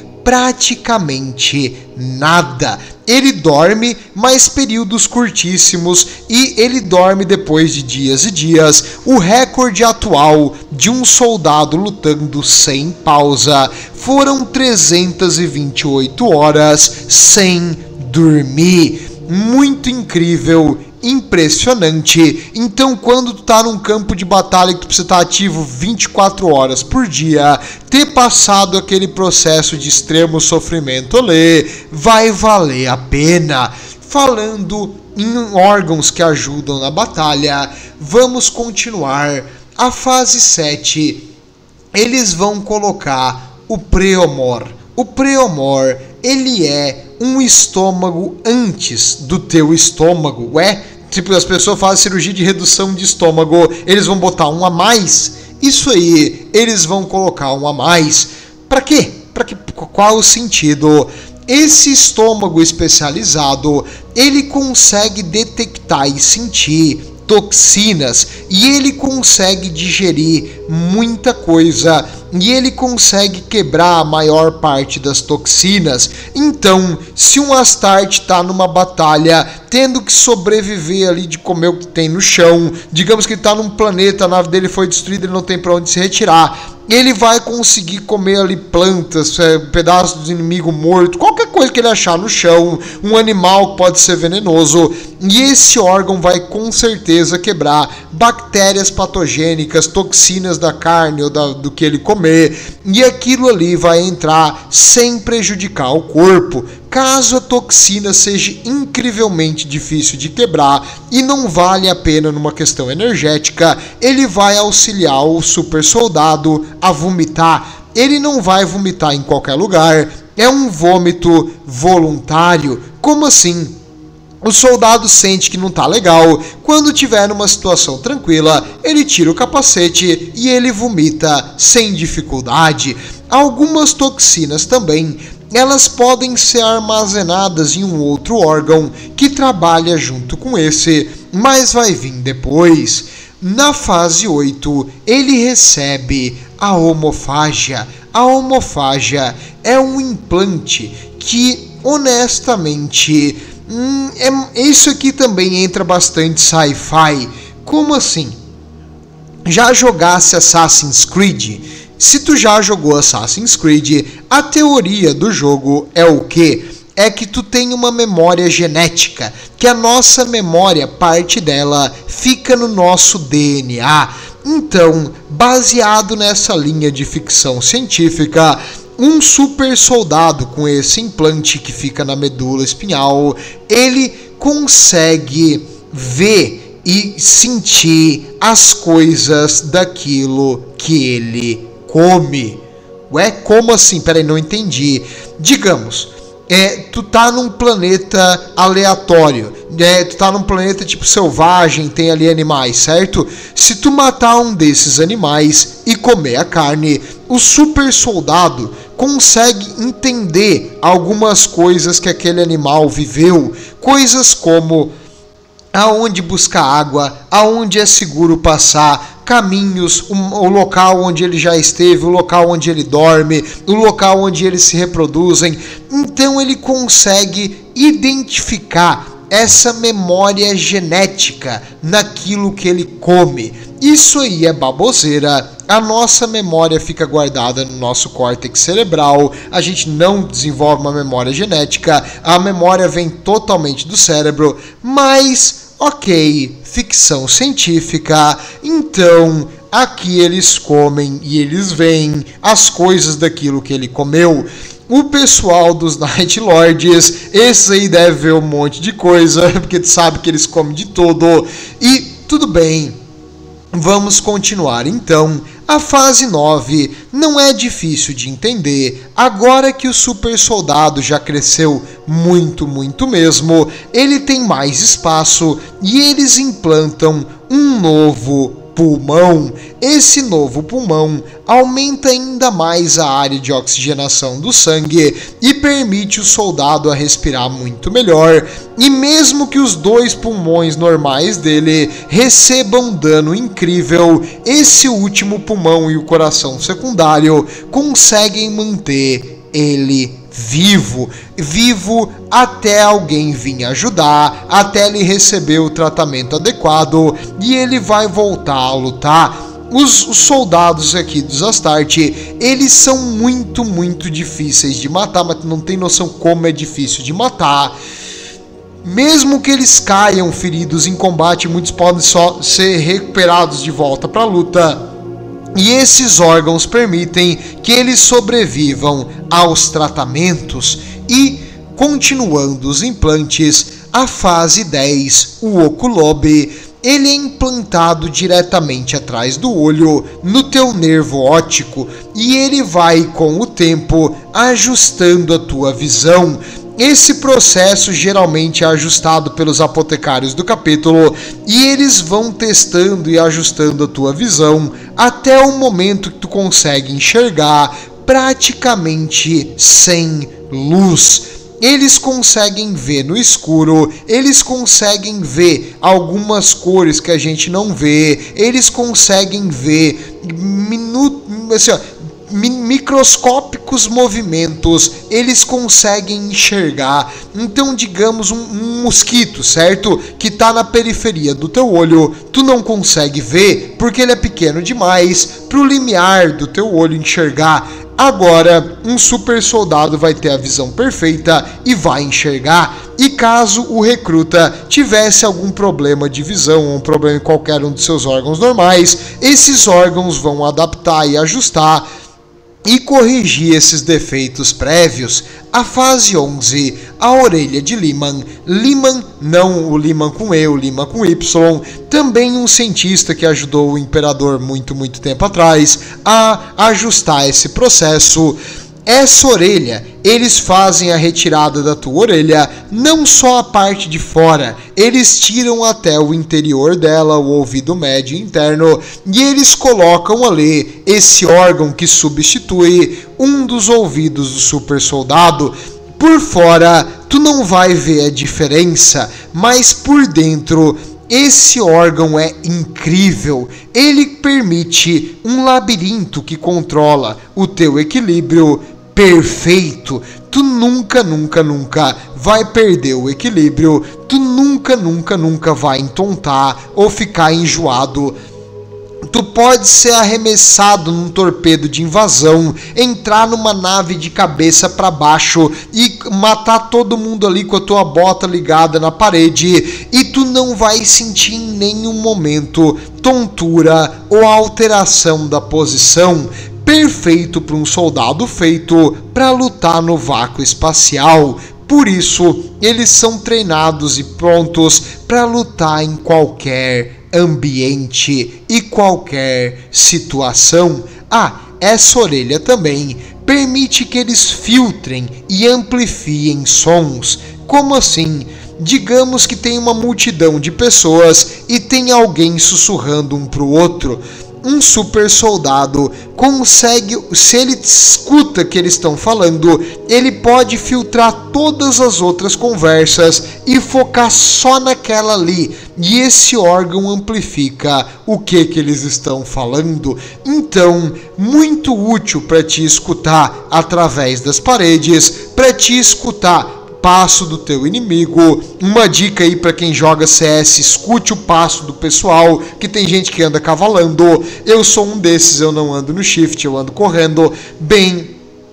praticamente nada. Ele dorme, mas períodos curtíssimos, e ele dorme depois de dias e dias. O recorde atual de um soldado lutando sem pausa foram trezentas e vinte e oito horas sem dormir. Muito incrível, impressionante. Então, quando tu tá num campo de batalha que tu precisa estar ativo vinte e quatro horas por dia, ter passado aquele processo de extremo sofrimento ali, vai valer a pena. Falando em órgãos que ajudam na batalha, vamos continuar. A fase sete, eles vão colocar o Preomor. O Preomor, ele é um estômago antes do teu estômago. Ué, tipo, as pessoas fazem cirurgia de redução de estômago, eles vão botar um a mais? Isso aí, eles vão colocar um a mais. Pra quê? Pra que? Qual o sentido? Esse estômago especializado, ele consegue detectar e sentir toxinas e ele consegue digerir muita coisa e ele consegue quebrar a maior parte das toxinas. Então, se um Astarte está numa batalha tendo que sobreviver ali de comer o que tem no chão, digamos que ele está num planeta, a nave dele foi destruída, ele não tem para onde se retirar, ele vai conseguir comer ali plantas, é, pedaços do inimigo morto, qualquer coisa que ele achar no chão, um animal que pode ser venenoso, e esse órgão vai com certeza quebrar bactérias patogênicas, toxinas da carne ou da, do que ele comer, e aquilo ali vai entrar sem prejudicar o corpo. Caso a toxina seja incrivelmente difícil de quebrar e não vale a pena numa questão energética, ele vai auxiliar o super soldado a vomitar. ele não vai vomitar em qualquer lugar, é um vômito voluntário. Como assim? O soldado sente que não tá legal, quando tiver numa situação tranquila, ele tira o capacete e ele vomita sem dificuldade. Algumas toxinas também, elas podem ser armazenadas em um outro órgão que trabalha junto com esse, mas vai vir depois. Na fase oito, ele recebe a omofágia. A omofágia é um implante que, honestamente, hum, é, isso aqui também entra bastante sci-fi. Como assim? Já jogasse Assassin's Creed? Se tu já jogou Assassin's Creed, a teoria do jogo é o quê? É que tu tem uma memória genética, que a nossa memória, parte dela, fica no nosso D N A. Então, baseado nessa linha de ficção científica, um super soldado com esse implante que fica na medula espinhal, ele consegue ver e sentir as coisas daquilo que ele come. Ué, como assim? Peraí, não entendi. Digamos, é, tu tá num planeta aleatório, é, tu tá num planeta tipo selvagem, tem ali animais, certo? Se tu matar um desses animais e comer a carne, o super soldado consegue entender algumas coisas que aquele animal viveu, coisas como aonde buscar água, aonde é seguro passar, caminhos, o, o local onde ele já esteve, o local onde ele dorme, o local onde eles se reproduzem. Então ele consegue identificar essa memória genética naquilo que ele come. Isso aí é baboseira. A nossa memória fica guardada no nosso córtex cerebral, a gente não desenvolve uma memória genética, a memória vem totalmente do cérebro, mas ok, ficção científica, então aqui eles comem e eles veem as coisas daquilo que ele comeu. O pessoal dos Night Lords, esse aí deve ver um monte de coisa, porque tu sabe que eles comem de tudo, e tudo bem, vamos continuar então. A fase nove não é difícil de entender. Agora que o super soldado já cresceu muito, muito mesmo, ele tem mais espaço e eles implantam um novo pulmão. Esse novo pulmão aumenta ainda mais a área de oxigenação do sangue e permite o soldado a respirar muito melhor. E mesmo que os dois pulmões normais dele recebam dano incrível, esse último pulmão e o coração secundário conseguem manter ele vivo, vivo até alguém vir ajudar, até ele receber o tratamento adequado e ele vai voltar a lutar. Os, os soldados aqui dos Astarte, eles são muito, muito difíceis de matar, mas não tem noção como é difícil de matar. Mesmo que eles caiam feridos em combate, muitos podem só ser recuperados de volta para a luta. E esses órgãos permitem que eles sobrevivam aos tratamentos. E, continuando os implantes, a fase dez, o oculobe, ele é implantado diretamente atrás do olho, no teu nervo óptico, e ele vai, com o tempo, ajustando a tua visão. Esse processo geralmente é ajustado pelos apotecários do capítulo e eles vão testando e ajustando a tua visão até o momento que tu consegue enxergar praticamente sem luz. Eles conseguem ver no escuro, eles conseguem ver algumas cores que a gente não vê, eles conseguem ver minutos, assim, ó, microscópicos movimentos, eles conseguem enxergar. Então, digamos um, um mosquito, certo? Que está na periferia do teu olho, tu não consegue ver porque ele é pequeno demais para o limiar do teu olho enxergar. Agora, um super soldado vai ter a visão perfeita e vai enxergar. E caso o recruta tivesse algum problema de visão, um problema em qualquer um dos seus órgãos normais, esses órgãos vão adaptar e ajustar e corrigir esses defeitos prévios. A fase onze, a orelha de Lyman. Lyman, não o Lyman com E, o Lyman com Y, também um cientista que ajudou o imperador muito, muito tempo atrás a ajustar esse processo. Essa orelha, eles fazem a retirada da tua orelha, não só a parte de fora, eles tiram até o interior dela, o ouvido médio interno, e eles colocam ali esse órgão que substitui um dos ouvidos do super soldado. Por fora, tu não vai ver a diferença, mas por dentro, esse órgão é incrível. Ele permite um labirinto que controla o teu equilíbrio perfeito. Tu nunca, nunca, nunca vai perder o equilíbrio. Tu nunca, nunca, nunca vai entontar ou ficar enjoado. Tu pode ser arremessado num torpedo de invasão, entrar numa nave de cabeça para baixo e matar todo mundo ali com a tua bota ligada na parede, e tu não vai sentir em nenhum momento tontura ou alteração da posição. Perfeito para um soldado feito para lutar no vácuo espacial. Por isso, eles são treinados e prontos para lutar em qualquer ambiente e qualquer situação. Ah, essa orelha também permite que eles filtrem e amplifiem sons. Como assim? Digamos que tem uma multidão de pessoas e tem alguém sussurrando um para o outro. Um super soldado consegue, se ele escuta que eles estão falando, ele pode filtrar todas as outras conversas e focar só naquela ali. E esse órgão amplifica o que, que eles estão falando. Então, muito útil para te escutar através das paredes, para te escutar passo do teu inimigo. Uma dica aí para quem joga C S: escute o passo do pessoal, que tem gente que anda cavalando. Eu sou um desses, eu não ando no shift, eu ando correndo. Bem,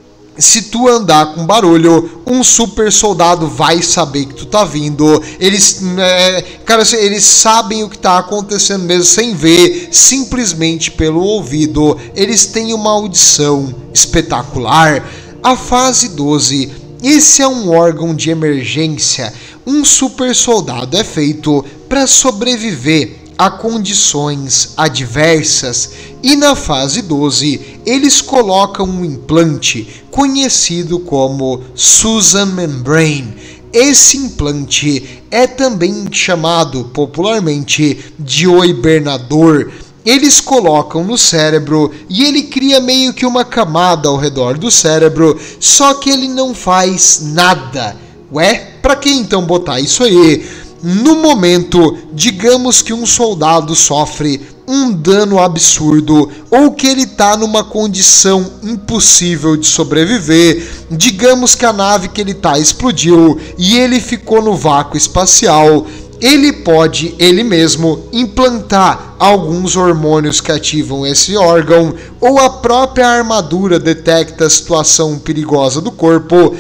se tu andar com barulho, um super soldado vai saber que tu tá vindo. Eles, é, cara, eles sabem o que tá acontecendo mesmo sem ver, simplesmente pelo ouvido. Eles têm uma audição espetacular. A fase doze, esse é um órgão de emergência. Um super soldado é feito para sobreviver a condições adversas, e na fase doze eles colocam um implante conhecido como Susan Membrane. Esse implante é também chamado popularmente de o hibernador. Eles colocam no cérebro e ele cria meio que uma camada ao redor do cérebro, só que ele não faz nada. Ué, pra que então botar isso aí? No momento, digamos que um soldado sofre um dano absurdo, ou que ele está numa condição impossível de sobreviver, digamos que a nave que ele está explodiu e ele ficou no vácuo espacial, ele pode, ele mesmo, implantar alguns hormônios que ativam esse órgão, ou a própria armadura detecta a situação perigosa do corpo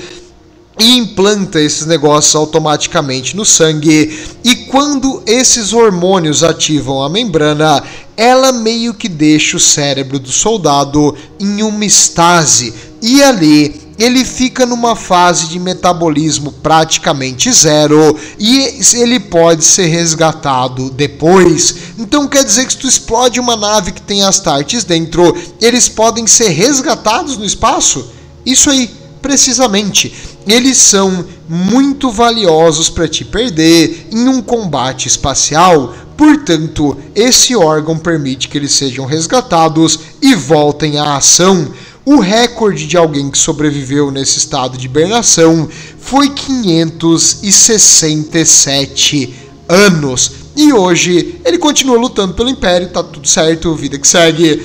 e implanta esses negócios automaticamente no sangue. E quando esses hormônios ativam a membrana, ela meio que deixa o cérebro do soldado em uma estase, e ali ele fica numa fase de metabolismo praticamente zero, e ele pode ser resgatado depois. Então quer dizer que se tu explode uma nave que tem Astartes dentro, eles podem ser resgatados no espaço? Isso aí, precisamente. Eles são muito valiosos para te perder em um combate espacial. Portanto, esse órgão permite que eles sejam resgatados e voltem à ação. O recorde de alguém que sobreviveu nesse estado de hibernação foi quinhentos e sessenta e sete anos. E hoje ele continua lutando pelo Império, tá tudo certo, vida que segue.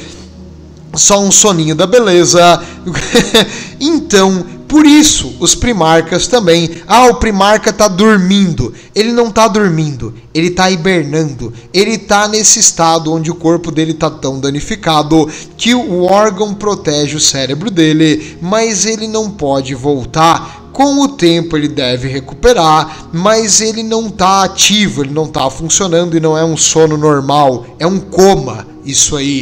Só um soninho da beleza. Então, por isso, os primarcas também. Ah, o primarca tá dormindo. Ele não tá dormindo, ele tá hibernando. Ele tá nesse estado onde o corpo dele tá tão danificado que o órgão protege o cérebro dele, mas ele não pode voltar. Com o tempo ele deve recuperar, mas ele não tá ativo, ele não tá funcionando, e não é um sono normal, é um coma, isso aí.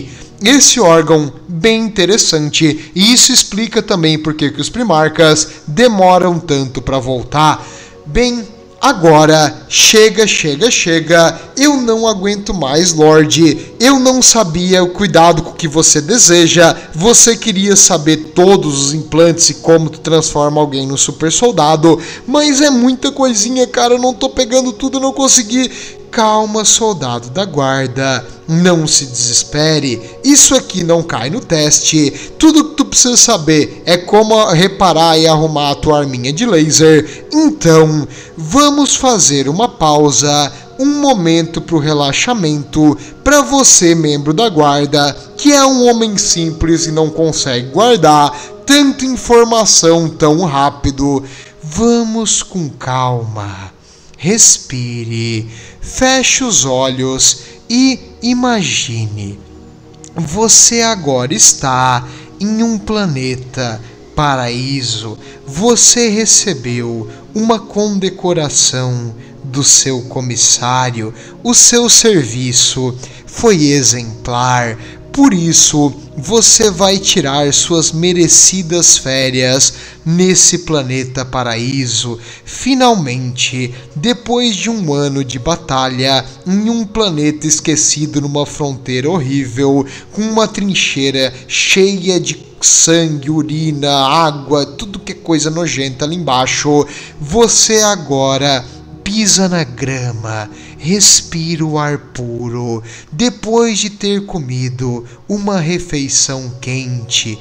esse órgão bem interessante, e isso explica também porque que os primarcas demoram tanto para voltar. Bem, agora, chega, chega, chega, eu não aguento mais, Lorde, eu não sabia o cuidado com que você deseja, você queria saber todos os implantes e como tu transforma alguém no super soldado, mas é muita coisinha, cara, eu não tô pegando tudo, eu não consegui. Calma, soldado da guarda, não se desespere, isso aqui não cai no teste, tudo que tu precisa saber é como reparar e arrumar a tua arminha de laser, então vamos fazer uma pausa, um momento para o relaxamento, para você, membro da guarda, que é um homem simples e não consegue guardar tanta informação tão rápido, vamos com calma. Respire, feche os olhos e imagine. Você agora está em um planeta paraíso. Você recebeu uma condecoração do seu comissário. O seu serviço foi exemplar. Por isso, você vai tirar suas merecidas férias nesse planeta paraíso. Finalmente, depois de um ano de batalha em um planeta esquecido numa fronteira horrível, com uma trincheira cheia de sangue, urina, água, tudo que é coisa nojenta ali embaixo, você agora pisa na grama, respira o ar puro, depois de ter comido uma refeição quente.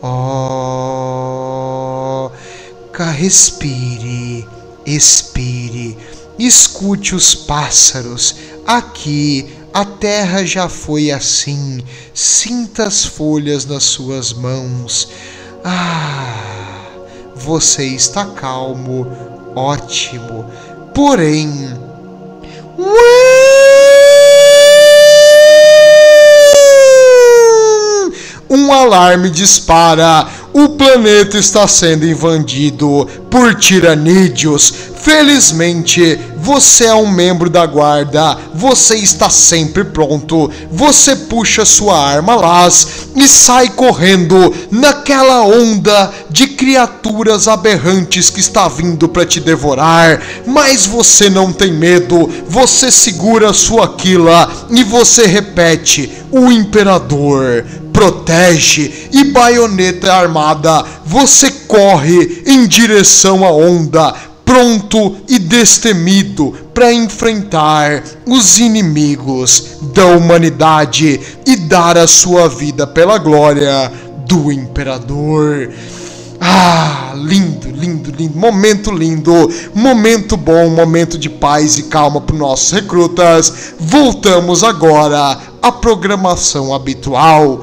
Oh, respire, expire, escute os pássaros. Aqui a terra já foi assim, sinta as folhas nas suas mãos. Ah, você está calmo, ótimo. Porém, um alarme dispara. O planeta está sendo invadido por tiranídeos. Felizmente, você é um membro da guarda. Você está sempre pronto. Você puxa sua arma las e sai correndo naquela onda de criaturas aberrantes que está vindo para te devorar. Mas você não tem medo. Você segura sua quila e você repete: o imperador protege. E baioneta armada, você corre em direção à onda, pronto e destemido para enfrentar os inimigos da humanidade e dar a sua vida pela glória do imperador. Ah, lindo, lindo, lindo, momento lindo, momento bom, momento de paz e calma para os nossos recrutas. Voltamos agora à programação habitual.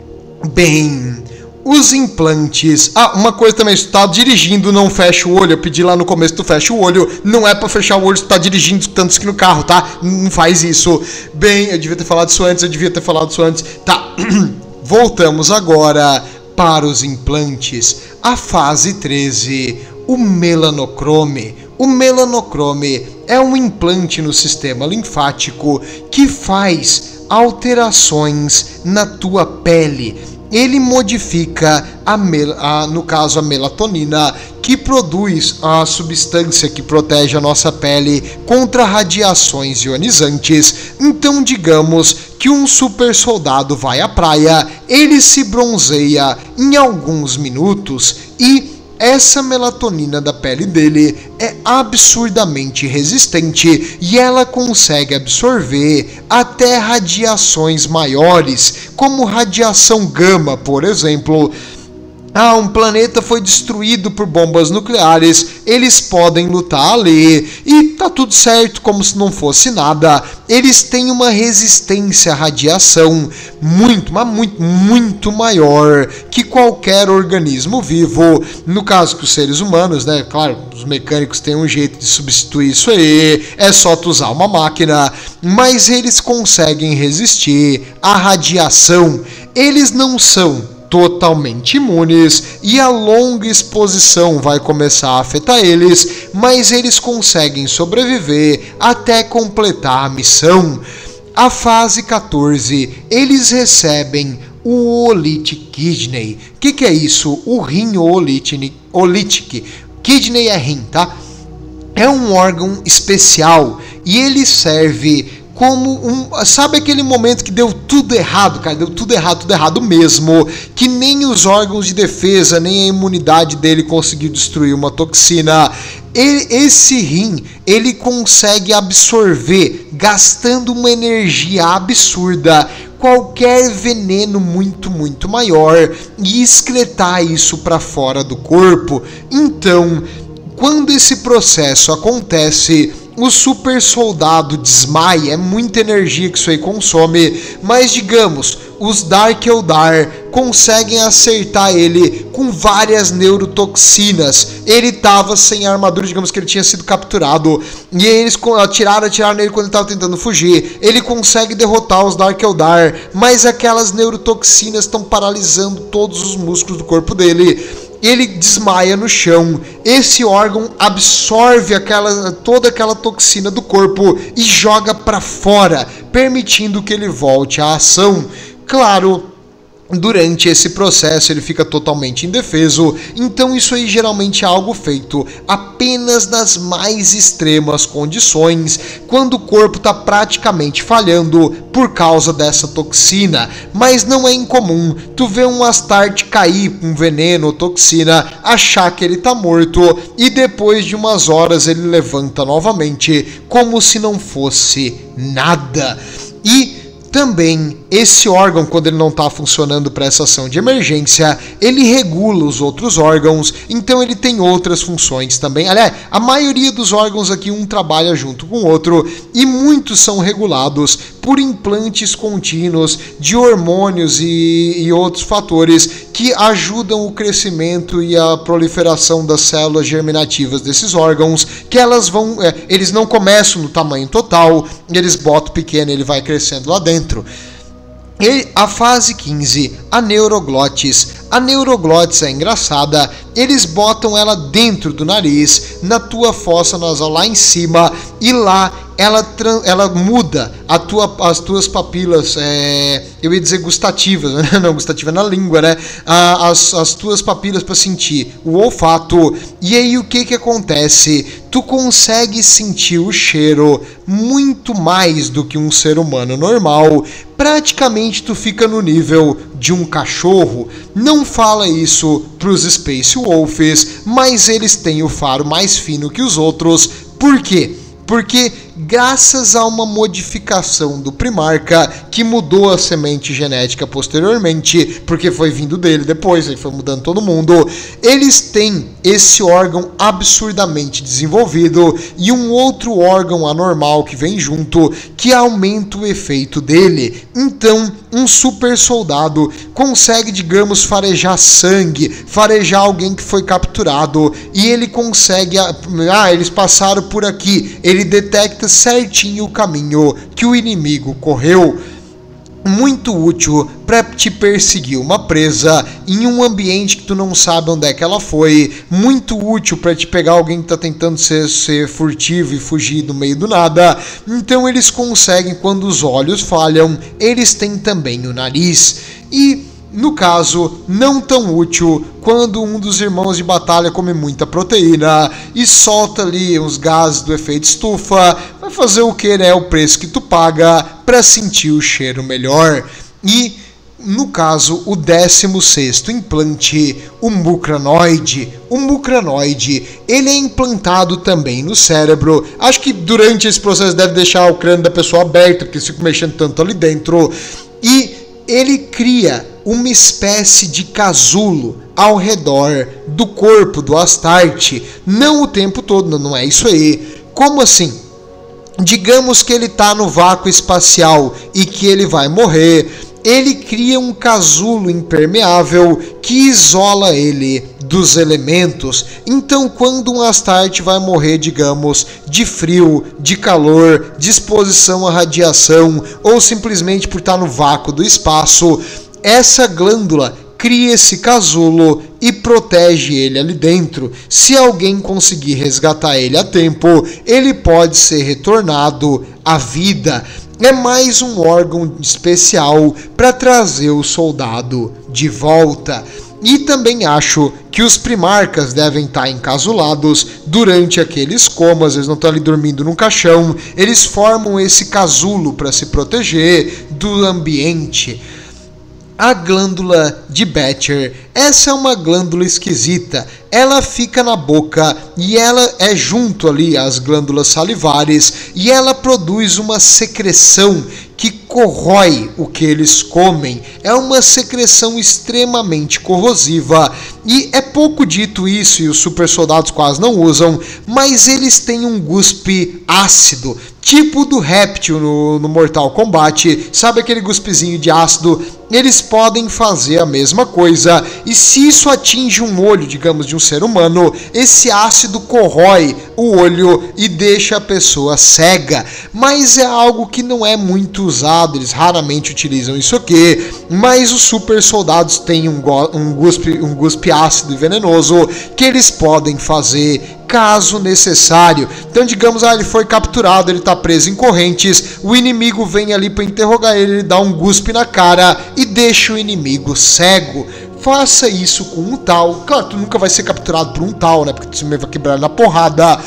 Bem, os implantes... Ah, uma coisa também, se tu tá dirigindo, não fecha o olho. Eu pedi lá no começo, tu fecha o olho. Não é pra fechar o olho se tu tá dirigindo, escutando isso aqui no carro, tá? Não faz isso. Bem, eu devia ter falado isso antes, eu devia ter falado isso antes. Tá, voltamos agora para os implantes. A fase treze, o melanocrome. O melanocrome é um implante no sistema linfático que faz alterações na tua pele. Ele modifica, a, mel- a no caso, a melatonina, que produz a substância que protege a nossa pele contra radiações ionizantes. Então, digamos que um super soldado vai à praia, ele se bronzeia em alguns minutos e essa melatonina da pele dele é absurdamente resistente e ela consegue absorver até radiações maiores, como radiação gama, por exemplo. Ah, um planeta foi destruído por bombas nucleares, eles podem lutar ali e tá tudo certo, como se não fosse nada. Eles têm uma resistência à radiação muito, mas muito, muito maior que qualquer organismo vivo. No caso que os seres humanos, né? Claro, os mecânicos têm um jeito de substituir isso aí, é só tu usar uma máquina, mas eles conseguem resistir à radiação. Eles não são totalmente imunes e a longa exposição vai começar a afetar eles, mas eles conseguem sobreviver até completar a missão. A fase quatorze, eles recebem o Oolitic Kidney. O que, que é isso? O rim Oolitic. Kidney é rim, tá? É um órgão especial e ele serve como um... Sabe aquele momento que deu tudo errado, cara? Deu tudo errado, tudo errado mesmo. Que nem os órgãos de defesa, nem a imunidade dele conseguiu destruir uma toxina. Ele, esse rim, ele consegue absorver, gastando uma energia absurda, qualquer veneno muito, muito maior e excretar isso para fora do corpo. Então, quando esse processo acontece, o super soldado desmaia, é muita energia que isso aí consome, mas digamos, os Dark Eldar conseguem acertar ele com várias neurotoxinas. Ele estava sem armadura, digamos que ele tinha sido capturado, e eles atiraram, atiraram nele quando ele estava tentando fugir. Ele consegue derrotar os Dark Eldar, mas aquelas neurotoxinas estão paralisando todos os músculos do corpo dele. Ele desmaia no chão. Esse órgão absorve aquela, toda aquela toxina do corpo e joga para fora, permitindo que ele volte à ação. Claro, durante esse processo ele fica totalmente indefeso, então isso aí geralmente é algo feito apenas nas mais extremas condições, quando o corpo está praticamente falhando por causa dessa toxina. Mas não é incomum tu ver um Astarte cair com veneno ou toxina, achar que ele está morto e depois de umas horas ele levanta novamente como se não fosse nada. E também, esse órgão, quando ele não está funcionando para essa ação de emergência, ele regula os outros órgãos, então ele tem outras funções também. Aliás, a maioria dos órgãos aqui, um trabalha junto com o outro, e muitos são regulados por implantes contínuos de hormônios e, e outros fatores que ajudam o crescimento e a proliferação das células germinativas desses órgãos, que elas vão, é, eles não começam no tamanho total, eles botam pequeno e ele vai crescendo lá dentro. E a fase quinze, a neuroglotis. A neuroglotis é engraçada, eles botam ela dentro do nariz, na tua fossa nasal lá em cima, e lá ela, ela muda a tua, as tuas papilas, é, eu ia dizer gustativas, não, gustativa é na língua, né? As, as tuas papilas para sentir o olfato. E aí o que que acontece? Tu consegue sentir o cheiro muito mais do que um ser humano normal. Praticamente tu fica no nível de um cachorro. Não fala isso pros Space Wolves, mas eles têm o faro mais fino que os outros. Por quê? Porque graças a uma modificação do Primarca, que mudou a semente genética posteriormente, porque foi vindo dele depois, ele foi mudando todo mundo, eles têm esse órgão absurdamente desenvolvido e um outro órgão anormal que vem junto, que aumenta o efeito dele. Então, um super soldado consegue, digamos, farejar sangue, farejar alguém que foi capturado, e ele consegue, ah, eles passaram por aqui, ele detecta certinho o caminho que o inimigo correu. Muito útil para te perseguir uma presa em um ambiente que tu não sabe onde é que ela foi. Muito útil para te pegar alguém que está tentando ser, ser furtivo e fugir do meio do nada. Então eles conseguem, quando os olhos falham, eles têm também o nariz. E no caso, não tão útil quando um dos irmãos de batalha come muita proteína e solta ali uns gases do efeito estufa. Vai fazer o que, né? O preço que tu paga para sentir o cheiro melhor. E, no caso, o décimo sexto implante, o mucranoide. O mucranoide, ele é implantado também no cérebro. Acho que durante esse processo deve deixar o crânio da pessoa aberto, porque fica mexendo tanto ali dentro. E ele cria uma espécie de casulo ao redor do corpo do Astarte. Não o tempo todo, não é isso aí. Como assim? Digamos que ele está no vácuo espacial e que ele vai morrer. Ele cria um casulo impermeável que isola ele dos elementos. Então, quando um Astarte vai morrer, digamos, de frio, de calor, de exposição à radiação, ou simplesmente por estar no vácuo do espaço, essa glândula cria esse casulo e protege ele ali dentro. Se alguém conseguir resgatar ele a tempo, ele pode ser retornado à vida. é mais um órgão especial para trazer o soldado de volta. E também acho que os primarcas devem estar encasulados durante aqueles comas, eles não estão ali dormindo num caixão, eles formam esse casulo para se proteger do ambiente. A glândula de Becher, essa é uma glândula esquisita, ela fica na boca e ela é junto ali às glândulas salivares e ela produz uma secreção que corrói o que eles comem. É uma secreção extremamente corrosiva e é pouco dito isso e os super soldados quase não usam, mas eles têm um guspe ácido, tipo do réptil no, no Mortal Kombat, sabe aquele guspezinho de ácido? Eles podem fazer a mesma coisa e se isso atinge um olho, digamos, de um ser humano, esse ácido corrói o olho e deixa a pessoa cega, mas é algo que não é muito usado, eles raramente utilizam isso aqui, mas os super soldados têm um, um, guspe, um guspe ácido e venenoso que eles podem fazer caso necessário. Então, digamos, ah, ele foi capturado, ele está preso em correntes, o inimigo vem ali para interrogar ele, ele dá um guspe na cara e deixa o inimigo cego. Faça isso com um tal. Claro, tu nunca vai ser capturado por um tal, né? Porque tu vai quebrar na porrada.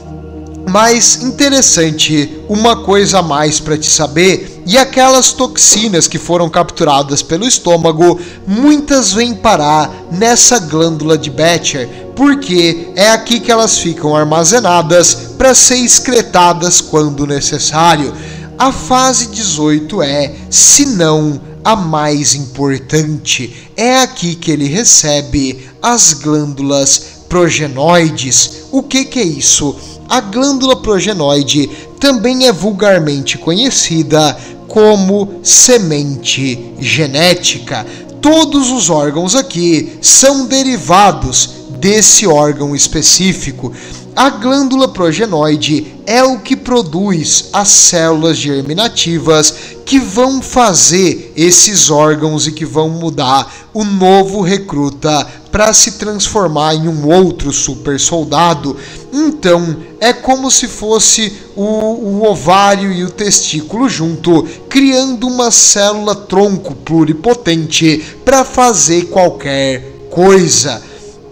Mas interessante, uma coisa a mais para te saber, e aquelas toxinas que foram capturadas pelo estômago, muitas vêm parar nessa glândula de Becher, porque é aqui que elas ficam armazenadas para ser excretadas quando necessário. A fase dezoito é, se não a mais importante, é aqui que ele recebe as glândulas progenoides. O que que é isso? A glândula progenoide também é vulgarmente conhecida como semente genética. Todos os órgãos aqui são derivados desse órgão específico. A glândula progenoide é o que produz as células germinativas que vão fazer esses órgãos e que vão mudar o novo recruta para se transformar em um outro super soldado. Então, é como se fosse o, o ovário e o testículo junto, criando uma célula tronco pluripotente para fazer qualquer coisa.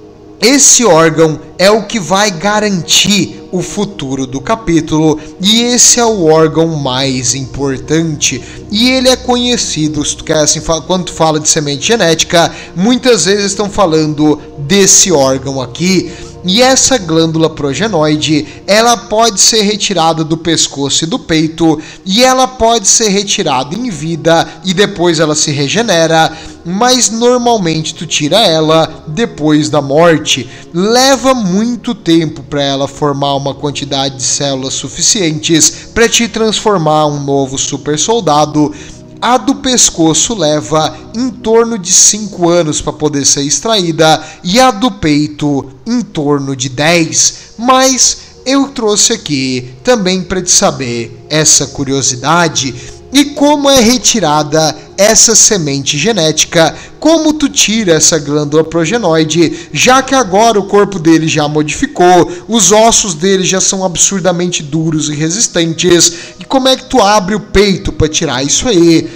Esse órgão é o que vai garantir o futuro do capítulo e esse é o órgão mais importante. E ele é conhecido, se tu quer, assim, quando tu fala de semente genética, muitas vezes estão falando desse órgão aqui. E essa glândula progenoide, ela pode ser retirada do pescoço e do peito, e ela pode ser retirada em vida e depois ela se regenera, mas normalmente tu tira ela depois da morte. Leva muito tempo para ela formar uma quantidade de células suficientes para te transformar um novo super soldado. A do pescoço leva em torno de cinco anos para poder ser extraída e a do peito em torno de dez. Mas eu trouxe aqui também para te saber essa curiosidade e como é retirada essa semente genética, como tu tira essa glândula progenoide, já que agora o corpo dele já modificou, os ossos dele já são absurdamente duros e resistentes, e como é que tu abre o peito para tirar isso aí?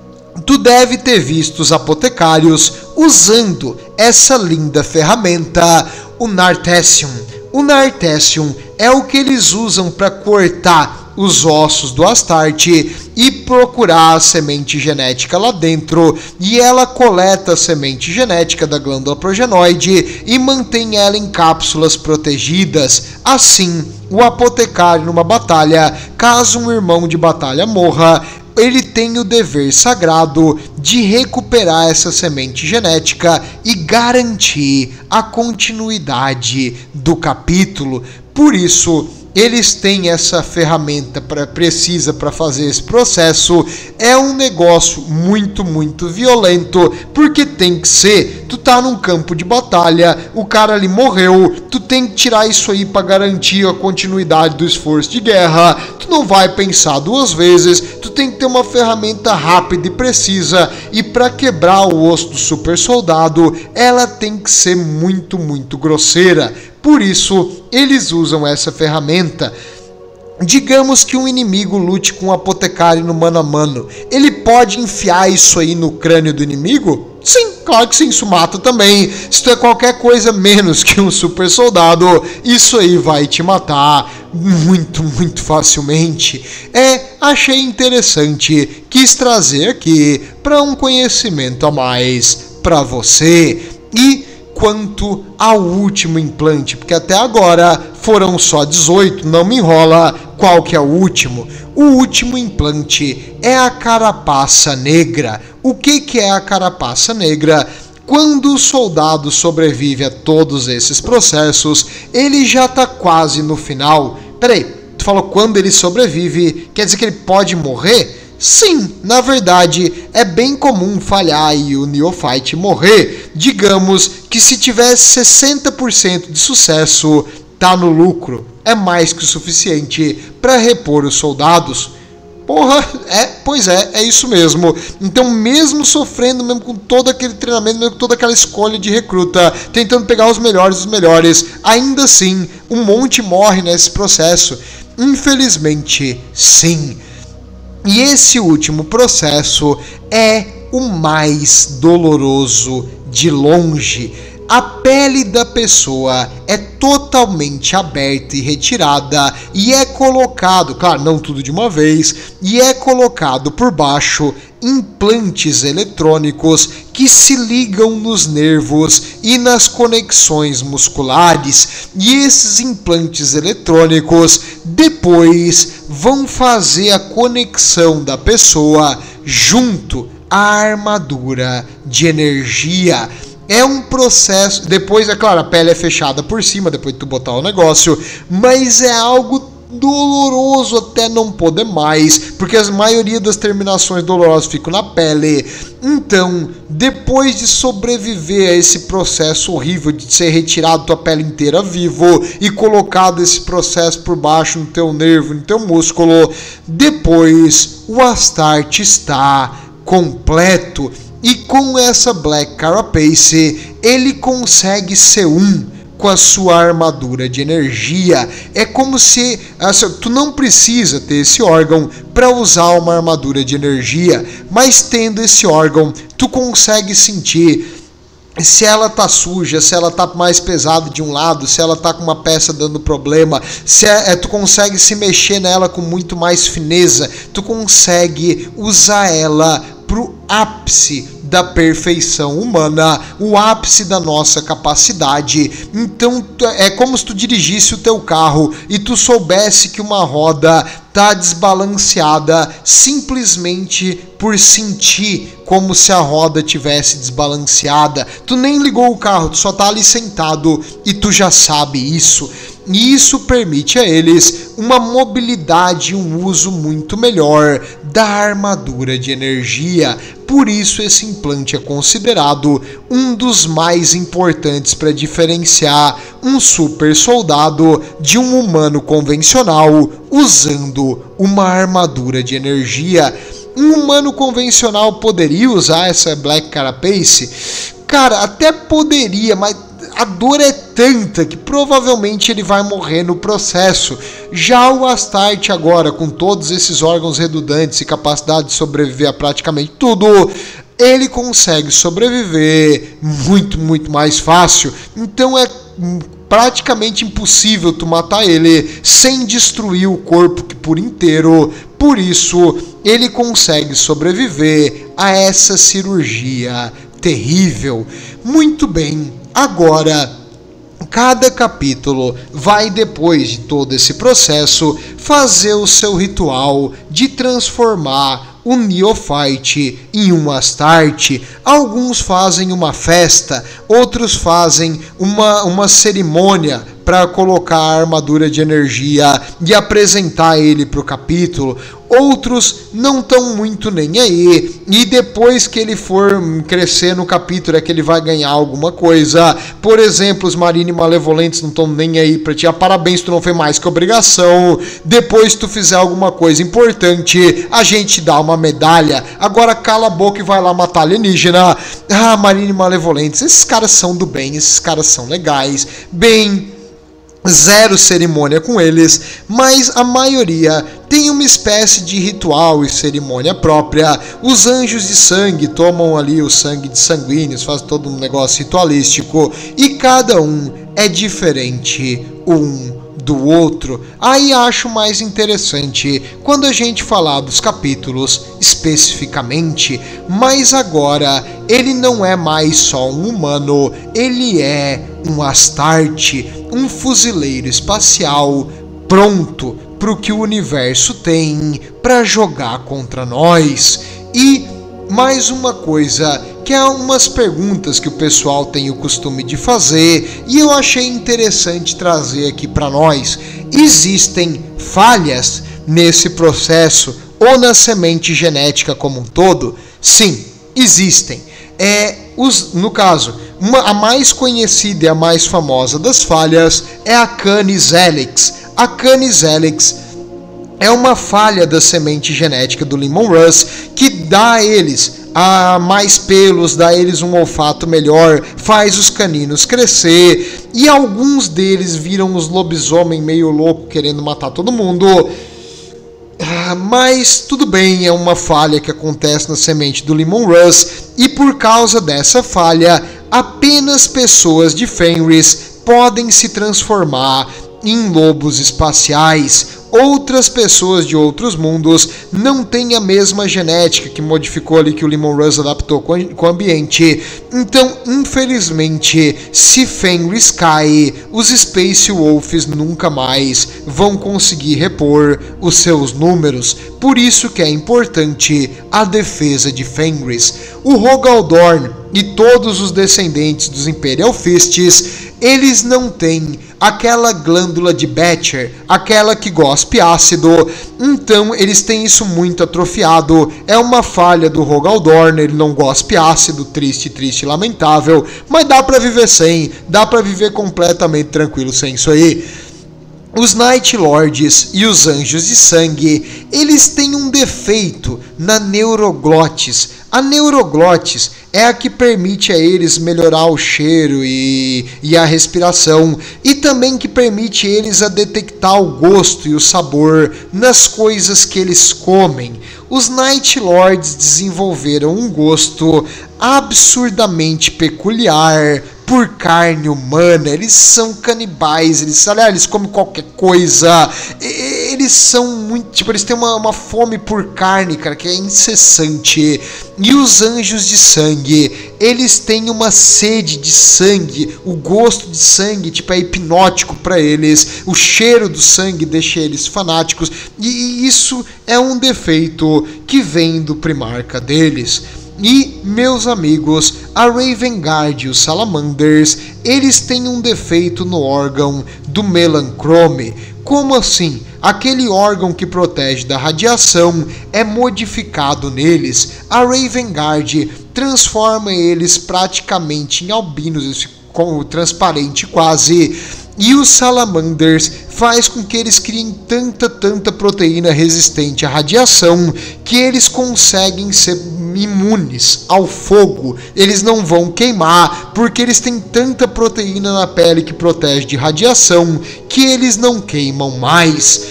Tu deve ter visto os apotecários usando essa linda ferramenta, o Nartessium. O Nartessium é o que eles usam para cortar os ossos do Astarte e procurar a semente genética lá dentro, e ela coleta a semente genética da glândula progenoide e mantém ela em cápsulas protegidas. Assim, o apotecário numa batalha, caso um irmão de batalha morra, ele tem o dever sagrado de recuperar essa semente genética e garantir a continuidade do capítulo. Por isso, eles têm essa ferramenta pra, precisa para fazer esse processo. É um negócio muito, muito violento, porque tem que ser. Tu tá num campo de batalha, o cara ali morreu, tu tem que tirar isso aí para garantir a continuidade do esforço de guerra. Tu não vai pensar duas vezes, tu tem que ter uma ferramenta rápida e precisa, e para quebrar o osso do super soldado, ela tem que ser muito, muito grosseira. Por isso, eles usam essa ferramenta. Digamos que um inimigo lute com um apotecário no mano a mano. Ele pode enfiar isso aí no crânio do inimigo? Sim, claro que sim, isso mata também. Se tu é qualquer coisa menos que um super soldado, isso aí vai te matar muito, muito facilmente. É, achei interessante, quis trazer aqui para um conhecimento a mais para você. E quanto ao último implante, porque até agora foram só dezoito, não me enrola, qual que é o último? O último implante é a carapaça negra. O que que é a carapaça negra? Quando o soldado sobrevive a todos esses processos, ele já está quase no final. Peraí, tu falou quando ele sobrevive, quer dizer que ele pode morrer? Sim, na verdade é bem comum falhar e o neophyte morrer. Digamos que se tivesse sessenta por cento de sucesso, tá no lucro. É mais que o suficiente para repor os soldados. Porra, é, pois é, é isso mesmo. Então, mesmo sofrendo, mesmo com todo aquele treinamento, mesmo com toda aquela escolha de recruta, tentando pegar os melhores dos melhores, ainda assim, um monte morre nesse processo. Infelizmente, sim. E esse último processo é o mais doloroso de longe. A pele da pessoa é totalmente aberta e retirada e é colocado, claro, não tudo de uma vez, e é colocado por baixo implantes eletrônicos que se ligam nos nervos e nas conexões musculares. E esses implantes eletrônicos depois vão fazer a conexão da pessoa junto à armadura de energia. É um processo, depois, é claro, a pele é fechada por cima, depois de tu botar o negócio, mas é algo doloroso até não poder mais, porque a maioria das terminações dolorosas ficam na pele. Então, depois de sobreviver a esse processo horrível de ser retirado tua pele inteira vivo e colocado esse processo por baixo no teu nervo, no teu músculo, depois o Astarte está completo. E com essa Black Carapace, ele consegue ser um com a sua armadura de energia. É como se assim, tu não precisa ter esse órgão para usar uma armadura de energia, mas tendo esse órgão, tu consegue sentir se ela tá suja, se ela tá mais pesada de um lado, se ela tá com uma peça dando problema, se é, é, tu consegue se mexer nela com muito mais fineza, tu consegue usar ela pro ápice da perfeição humana, o ápice da nossa capacidade. Então é como se tu dirigisse o teu carro e tu soubesse que uma roda tá desbalanceada simplesmente por sentir como se a roda tivesse desbalanceada. Tu nem ligou o carro, tu só tá ali sentado e tu já sabe isso. E isso permite a eles uma mobilidade e um uso muito melhor da armadura de energia. Por isso esse implante é considerado um dos mais importantes para diferenciar um super soldado de um humano convencional usando uma armadura de energia. Um humano convencional poderia usar essa Black Carapace? Cara, até poderia, mas a dor é tanta que provavelmente ele vai morrer no processo. Já o Astarte agora, com todos esses órgãos redundantes e capacidade de sobreviver a praticamente tudo, ele consegue sobreviver muito, muito mais fácil. Então é praticamente impossível tu matar ele sem destruir o corpo por inteiro. Por isso, ele consegue sobreviver a essa cirurgia terrível. Muito bem, agora cada capítulo vai, depois de todo esse processo, fazer o seu ritual de transformar o Neophyte em um Astarte. Alguns fazem uma festa, outros fazem uma, uma cerimônia para colocar a armadura de energia e apresentar ele para o capítulo. Outros não estão muito nem aí, e depois que ele for crescer no capítulo é que ele vai ganhar alguma coisa. Por exemplo, os Marine Malevolentes não estão nem aí para ti. Ah, parabéns, tu não fez mais que obrigação. Depois tu fizer alguma coisa importante, a gente dá uma medalha. Agora cala a boca e vai lá matar alienígena. Ah, Marine Malevolentes, esses caras são do bem, esses caras são legais. Bem, zero cerimônia com eles, mas a maioria tem uma espécie de ritual e cerimônia própria. Os anjos de sangue tomam ali o sangue de sanguíneos, fazem todo um negócio ritualístico, e cada um é diferente um do outro. Aí acho mais interessante quando a gente falar dos capítulos especificamente, mas agora ele não é mais só um humano, ele é um Astarte, um fuzileiro espacial pronto para o que o universo tem para jogar contra nós. E mais uma coisa, que é umas perguntas que o pessoal tem o costume de fazer e eu achei interessante trazer aqui para nós. Existem falhas nesse processo ou na semente genética como um todo? Sim, existem. É, os, no caso, uma, a mais conhecida e a mais famosa das falhas é a Canis helix. A Canis helix é uma falha da semente genética do Leman Russ que dá a eles a mais pelos, dá a eles um olfato melhor, faz os caninos crescer, e alguns deles viram os lobisomem meio louco querendo matar todo mundo. Mas tudo bem, é uma falha que acontece na semente do Leman Russ, e por causa dessa falha, apenas pessoas de Fenris podem se transformar em lobos espaciais. Outras pessoas de outros mundos não têm a mesma genética que modificou ali, que o Leman Russ adaptou com o ambiente. Então, infelizmente, se Fenris cai, os Space Wolves nunca mais vão conseguir repor os seus números. Por isso que é importante a defesa de Fenris. O Rogaldorn e todos os descendentes dos Imperial Fists, eles não têm aquela glândula de Becher, aquela que gospe ácido, então eles têm isso muito atrofiado. É uma falha do Rogaldorn, ele não gospe ácido, triste, triste, lamentável, mas dá pra viver sem, dá pra viver completamente tranquilo sem isso aí. Os Night Lords e os Anjos de Sangue, eles têm um defeito na neuroglotis. A neuroglotis é a que permite a eles melhorar o cheiro e, e a respiração, e também que permite eles a detectar o gosto e o sabor nas coisas que eles comem. Os Night Lords desenvolveram um gosto absurdamente peculiar por carne humana. Eles são canibais, eles, aliás, eles comem qualquer coisa, eles são muito, tipo, eles têm uma, uma fome por carne, cara, que é incessante. E os Anjos de Sangue, eles têm uma sede de sangue, o gosto de sangue, tipo, é hipnótico para eles, o cheiro do sangue deixa eles fanáticos, e isso é um defeito que vem do primarca deles. E, meus amigos, a Raven Guard e os Salamanders, eles têm um defeito no órgão do Melanchrome. Como assim? Aquele órgão que protege da radiação é modificado neles. A Raven Guard transforma eles praticamente em albinos, com transparente quase. E os Salamanders faz com que eles criem tanta, tanta proteína resistente à radiação que eles conseguem ser imunes ao fogo. Eles não vão queimar porque eles têm tanta proteína na pele que protege de radiação que eles não queimam mais.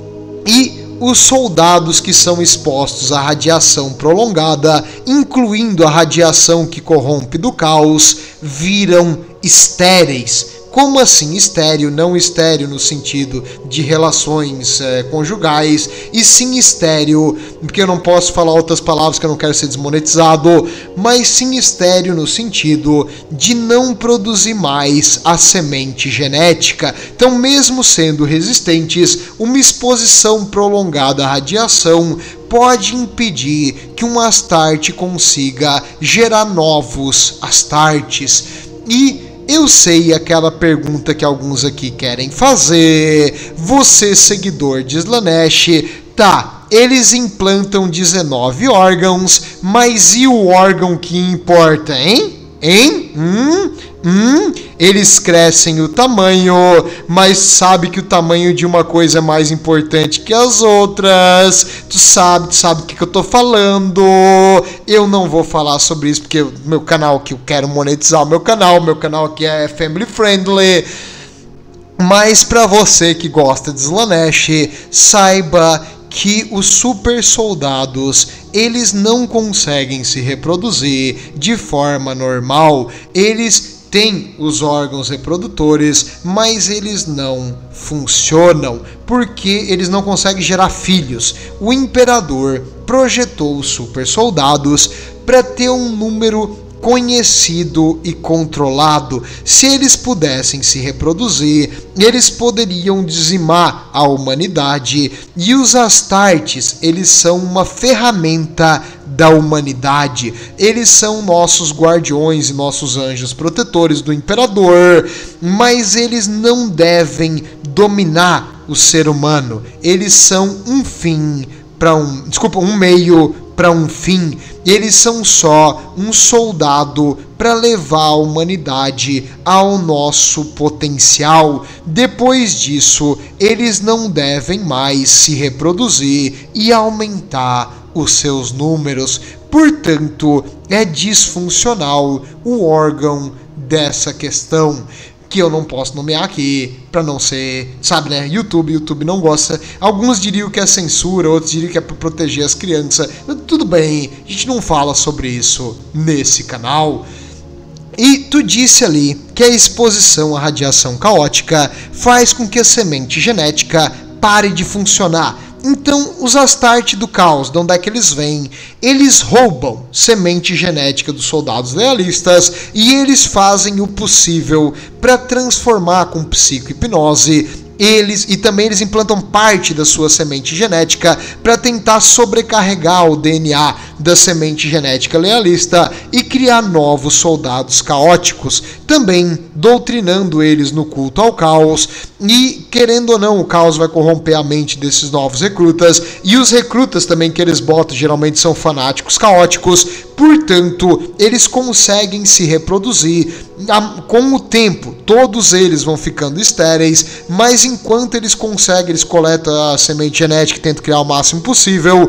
E os soldados que são expostos à radiação prolongada, incluindo a radiação que corrompe do caos, viram estéreis. Como assim estéreo? Não estéreo no sentido de relações é, conjugais, e sim estéreo, porque eu não posso falar outras palavras que eu não quero ser desmonetizado, mas sim estéreo no sentido de não produzir mais a semente genética. Então, mesmo sendo resistentes, uma exposição prolongada à radiação pode impedir que um Astarte consiga gerar novos Astartes. E eu sei aquela pergunta que alguns aqui querem fazer. Você, seguidor de Slaanesh, tá, eles implantam dezenove órgãos, mas e o órgão que importa, hein? Hein? Hum? Hum? Eles crescem o tamanho, mas sabe que o tamanho de uma coisa é mais importante que as outras. Tu sabe, tu sabe o que, que eu tô falando. Eu não vou falar sobre isso porque o meu canal, que eu quero monetizar o meu canal, meu canal aqui é family friendly. Mas para você que gosta de Slaanesh, saiba que os super soldados, eles não conseguem se reproduzir de forma normal. Eles têm os órgãos reprodutores, mas eles não funcionam porque eles não conseguem gerar filhos. O imperador projetou os super soldados para ter um número conhecido e controlado. Se eles pudessem se reproduzir, eles poderiam dizimar a humanidade, e os Astartes, eles são uma ferramenta da humanidade. Eles são nossos guardiões e nossos anjos protetores do imperador, mas eles não devem dominar o ser humano. Eles são um fim para um, desculpa, um meio para um fim. Eles são só um soldado para levar a humanidade ao nosso potencial. Depois disso, eles não devem mais se reproduzir e aumentar os seus números. Portanto, é disfuncional o órgão dessa questão, que eu não posso nomear aqui, para não ser, sabe, né, YouTube, YouTube não gosta. Alguns diriam que é censura, outros diriam que é para proteger as crianças. Tudo bem, a gente não fala sobre isso nesse canal. E tu disse ali que a exposição à radiação caótica faz com que a semente genética pare de funcionar. Então, os Astarte do Caos, de onde é que eles vêm? Eles roubam semente genética dos soldados lealistas e eles fazem o possível para transformar com psico-hipnose eles, e também eles implantam parte da sua semente genética para tentar sobrecarregar o D N A da semente genética lealista e criar novos soldados caóticos, também doutrinando eles no culto ao caos. E, querendo ou não, o caos vai corromper a mente desses novos recrutas, e os recrutas também que eles botam geralmente são fanáticos caóticos. Portanto, eles conseguem se reproduzir. Com o tempo, todos eles vão ficando estéreis, mas enquanto eles conseguem, eles coletam a semente genética e tentam criar o máximo possível.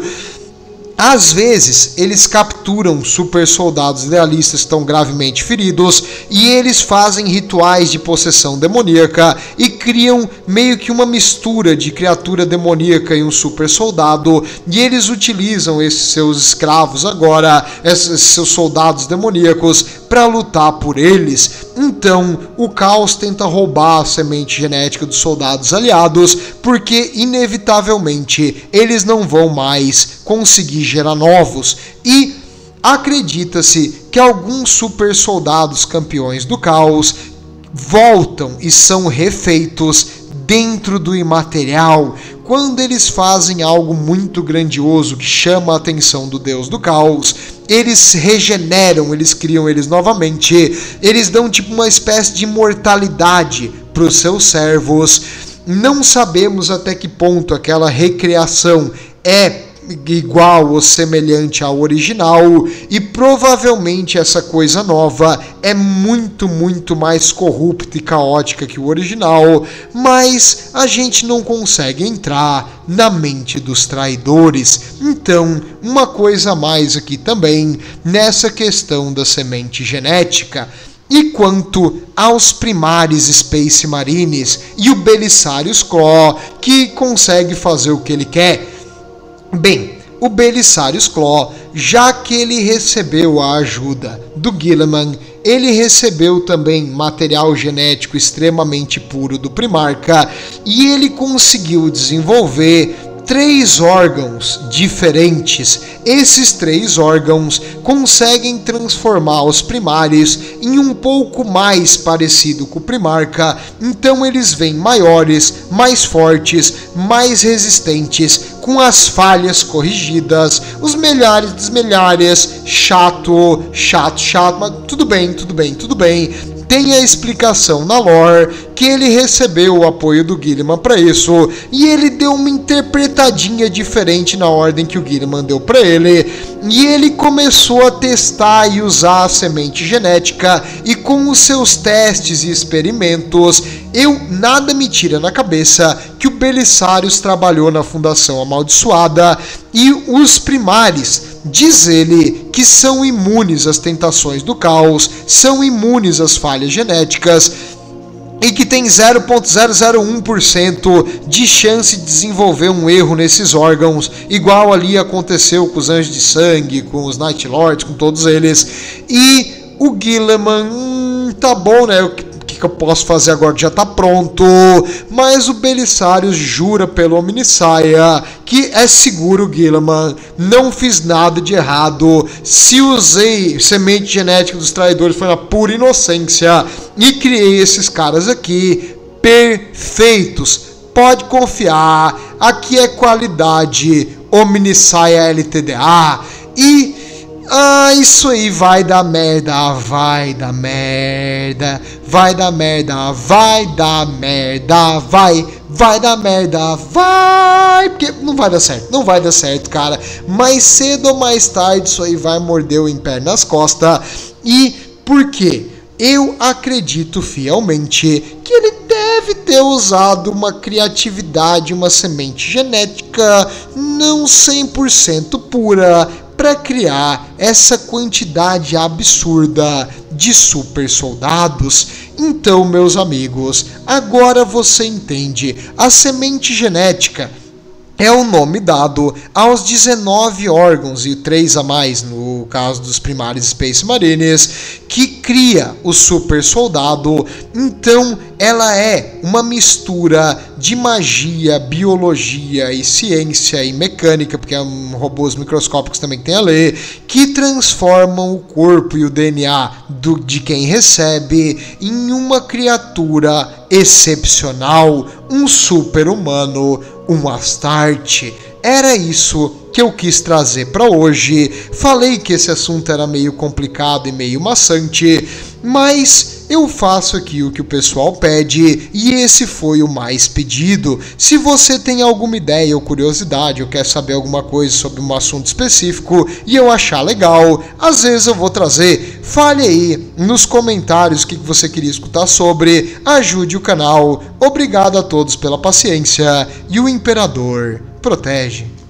Às vezes, eles capturam super soldados idealistas que estão gravemente feridos e eles fazem rituais de possessão demoníaca e criam meio que uma mistura de criatura demoníaca e um super soldado, e eles utilizam esses seus escravos agora, esses seus soldados demoníacos, para lutar por eles. Então, o caos tenta roubar a semente genética dos soldados aliados, porque inevitavelmente eles não vão mais conseguir gerar novos, e acredita-se que alguns super soldados campeões do caos voltam e são refeitos dentro do imaterial quando eles fazem algo muito grandioso que chama a atenção do Deus do Caos. Eles regeneram, eles criam eles novamente, eles dão tipo uma espécie de imortalidade para os seus servos. Não sabemos até que ponto aquela recriação é igual ou semelhante ao original, e provavelmente essa coisa nova é muito, muito mais corrupta e caótica que o original, mas a gente não consegue entrar na mente dos traidores. Então, uma coisa a mais aqui também nessa questão da semente genética. E quanto aos Primaris Space Marines e o Belisarius Claw, que consegue fazer o que ele quer? Bem, o Belisarius Claw, já que ele recebeu a ajuda do Guilliman, ele recebeu também material genético extremamente puro do Primarca, e ele conseguiu desenvolver três órgãos diferentes. Esses três órgãos conseguem transformar os Primaris em um pouco mais parecido com o Primarca, então eles vêm maiores, mais fortes, mais resistentes, com as falhas corrigidas, os melhares dos melhares, chato, chato, chato, mas tudo bem, tudo bem, tudo bem. Tem a explicação na lore que ele recebeu o apoio do Guilliman para isso, e ele deu uma interpretadinha diferente na ordem que o Guilliman deu para ele, e ele começou a testar e usar a semente genética, e com os seus testes e experimentos, eu nada me tira na cabeça que o Belisarius trabalhou na Fundação Amaldiçoada, e os Primaris, diz ele, que são imunes às tentações do caos, são imunes às falhas genéticas. e que tem zero vírgula zero zero um por cento de chance de desenvolver um erro nesses órgãos, igual ali aconteceu com os Anjos de Sangue, com os Night Lords, com todos eles. E o Guilliman, hum, tá bom, né? O que, que eu posso fazer agora? Já tá pronto. Mas o Belisarius jura pelo Omnissiah que é seguro, Guilliman. Não fiz nada de errado. Se usei semente genética dos traidores foi na pura inocência. E criei esses caras aqui perfeitos. Pode confiar. Aqui é qualidade. Omnissiah L T D A. E ah, isso aí vai dar merda, vai dar merda, vai dar merda, vai dar merda, vai, vai dar merda, vai, porque não vai dar certo, não vai dar certo, cara. Mais cedo ou mais tarde isso aí vai morder o Império nas costas. E por quê? Eu acredito fielmente que ele deve ter usado uma criatividade, uma semente genética não cem por cento pura para criar essa quantidade absurda de super soldados. Então, meus amigos, agora você entende. A semente genética é o nome dado aos dezenove órgãos, e três a mais no caso dos Primaris Space Marines, que cria o super soldado. Então ela é uma mistura de magia, biologia e ciência e mecânica, porque é um robôs microscópicos também que tem a ler, que transformam o corpo e o D N A do, de quem recebe em uma criatura excepcional, um super-humano, um Astarte. Era isso que eu quis trazer para hoje. Falei que esse assunto era meio complicado e meio maçante, mas eu faço aqui o que o pessoal pede e esse foi o mais pedido. Se você tem alguma ideia ou curiosidade ou quer saber alguma coisa sobre um assunto específico e eu achar legal, às vezes eu vou trazer. Fale aí nos comentários o que você queria escutar sobre. Ajude o canal. Obrigado a todos pela paciência e o Imperador protege.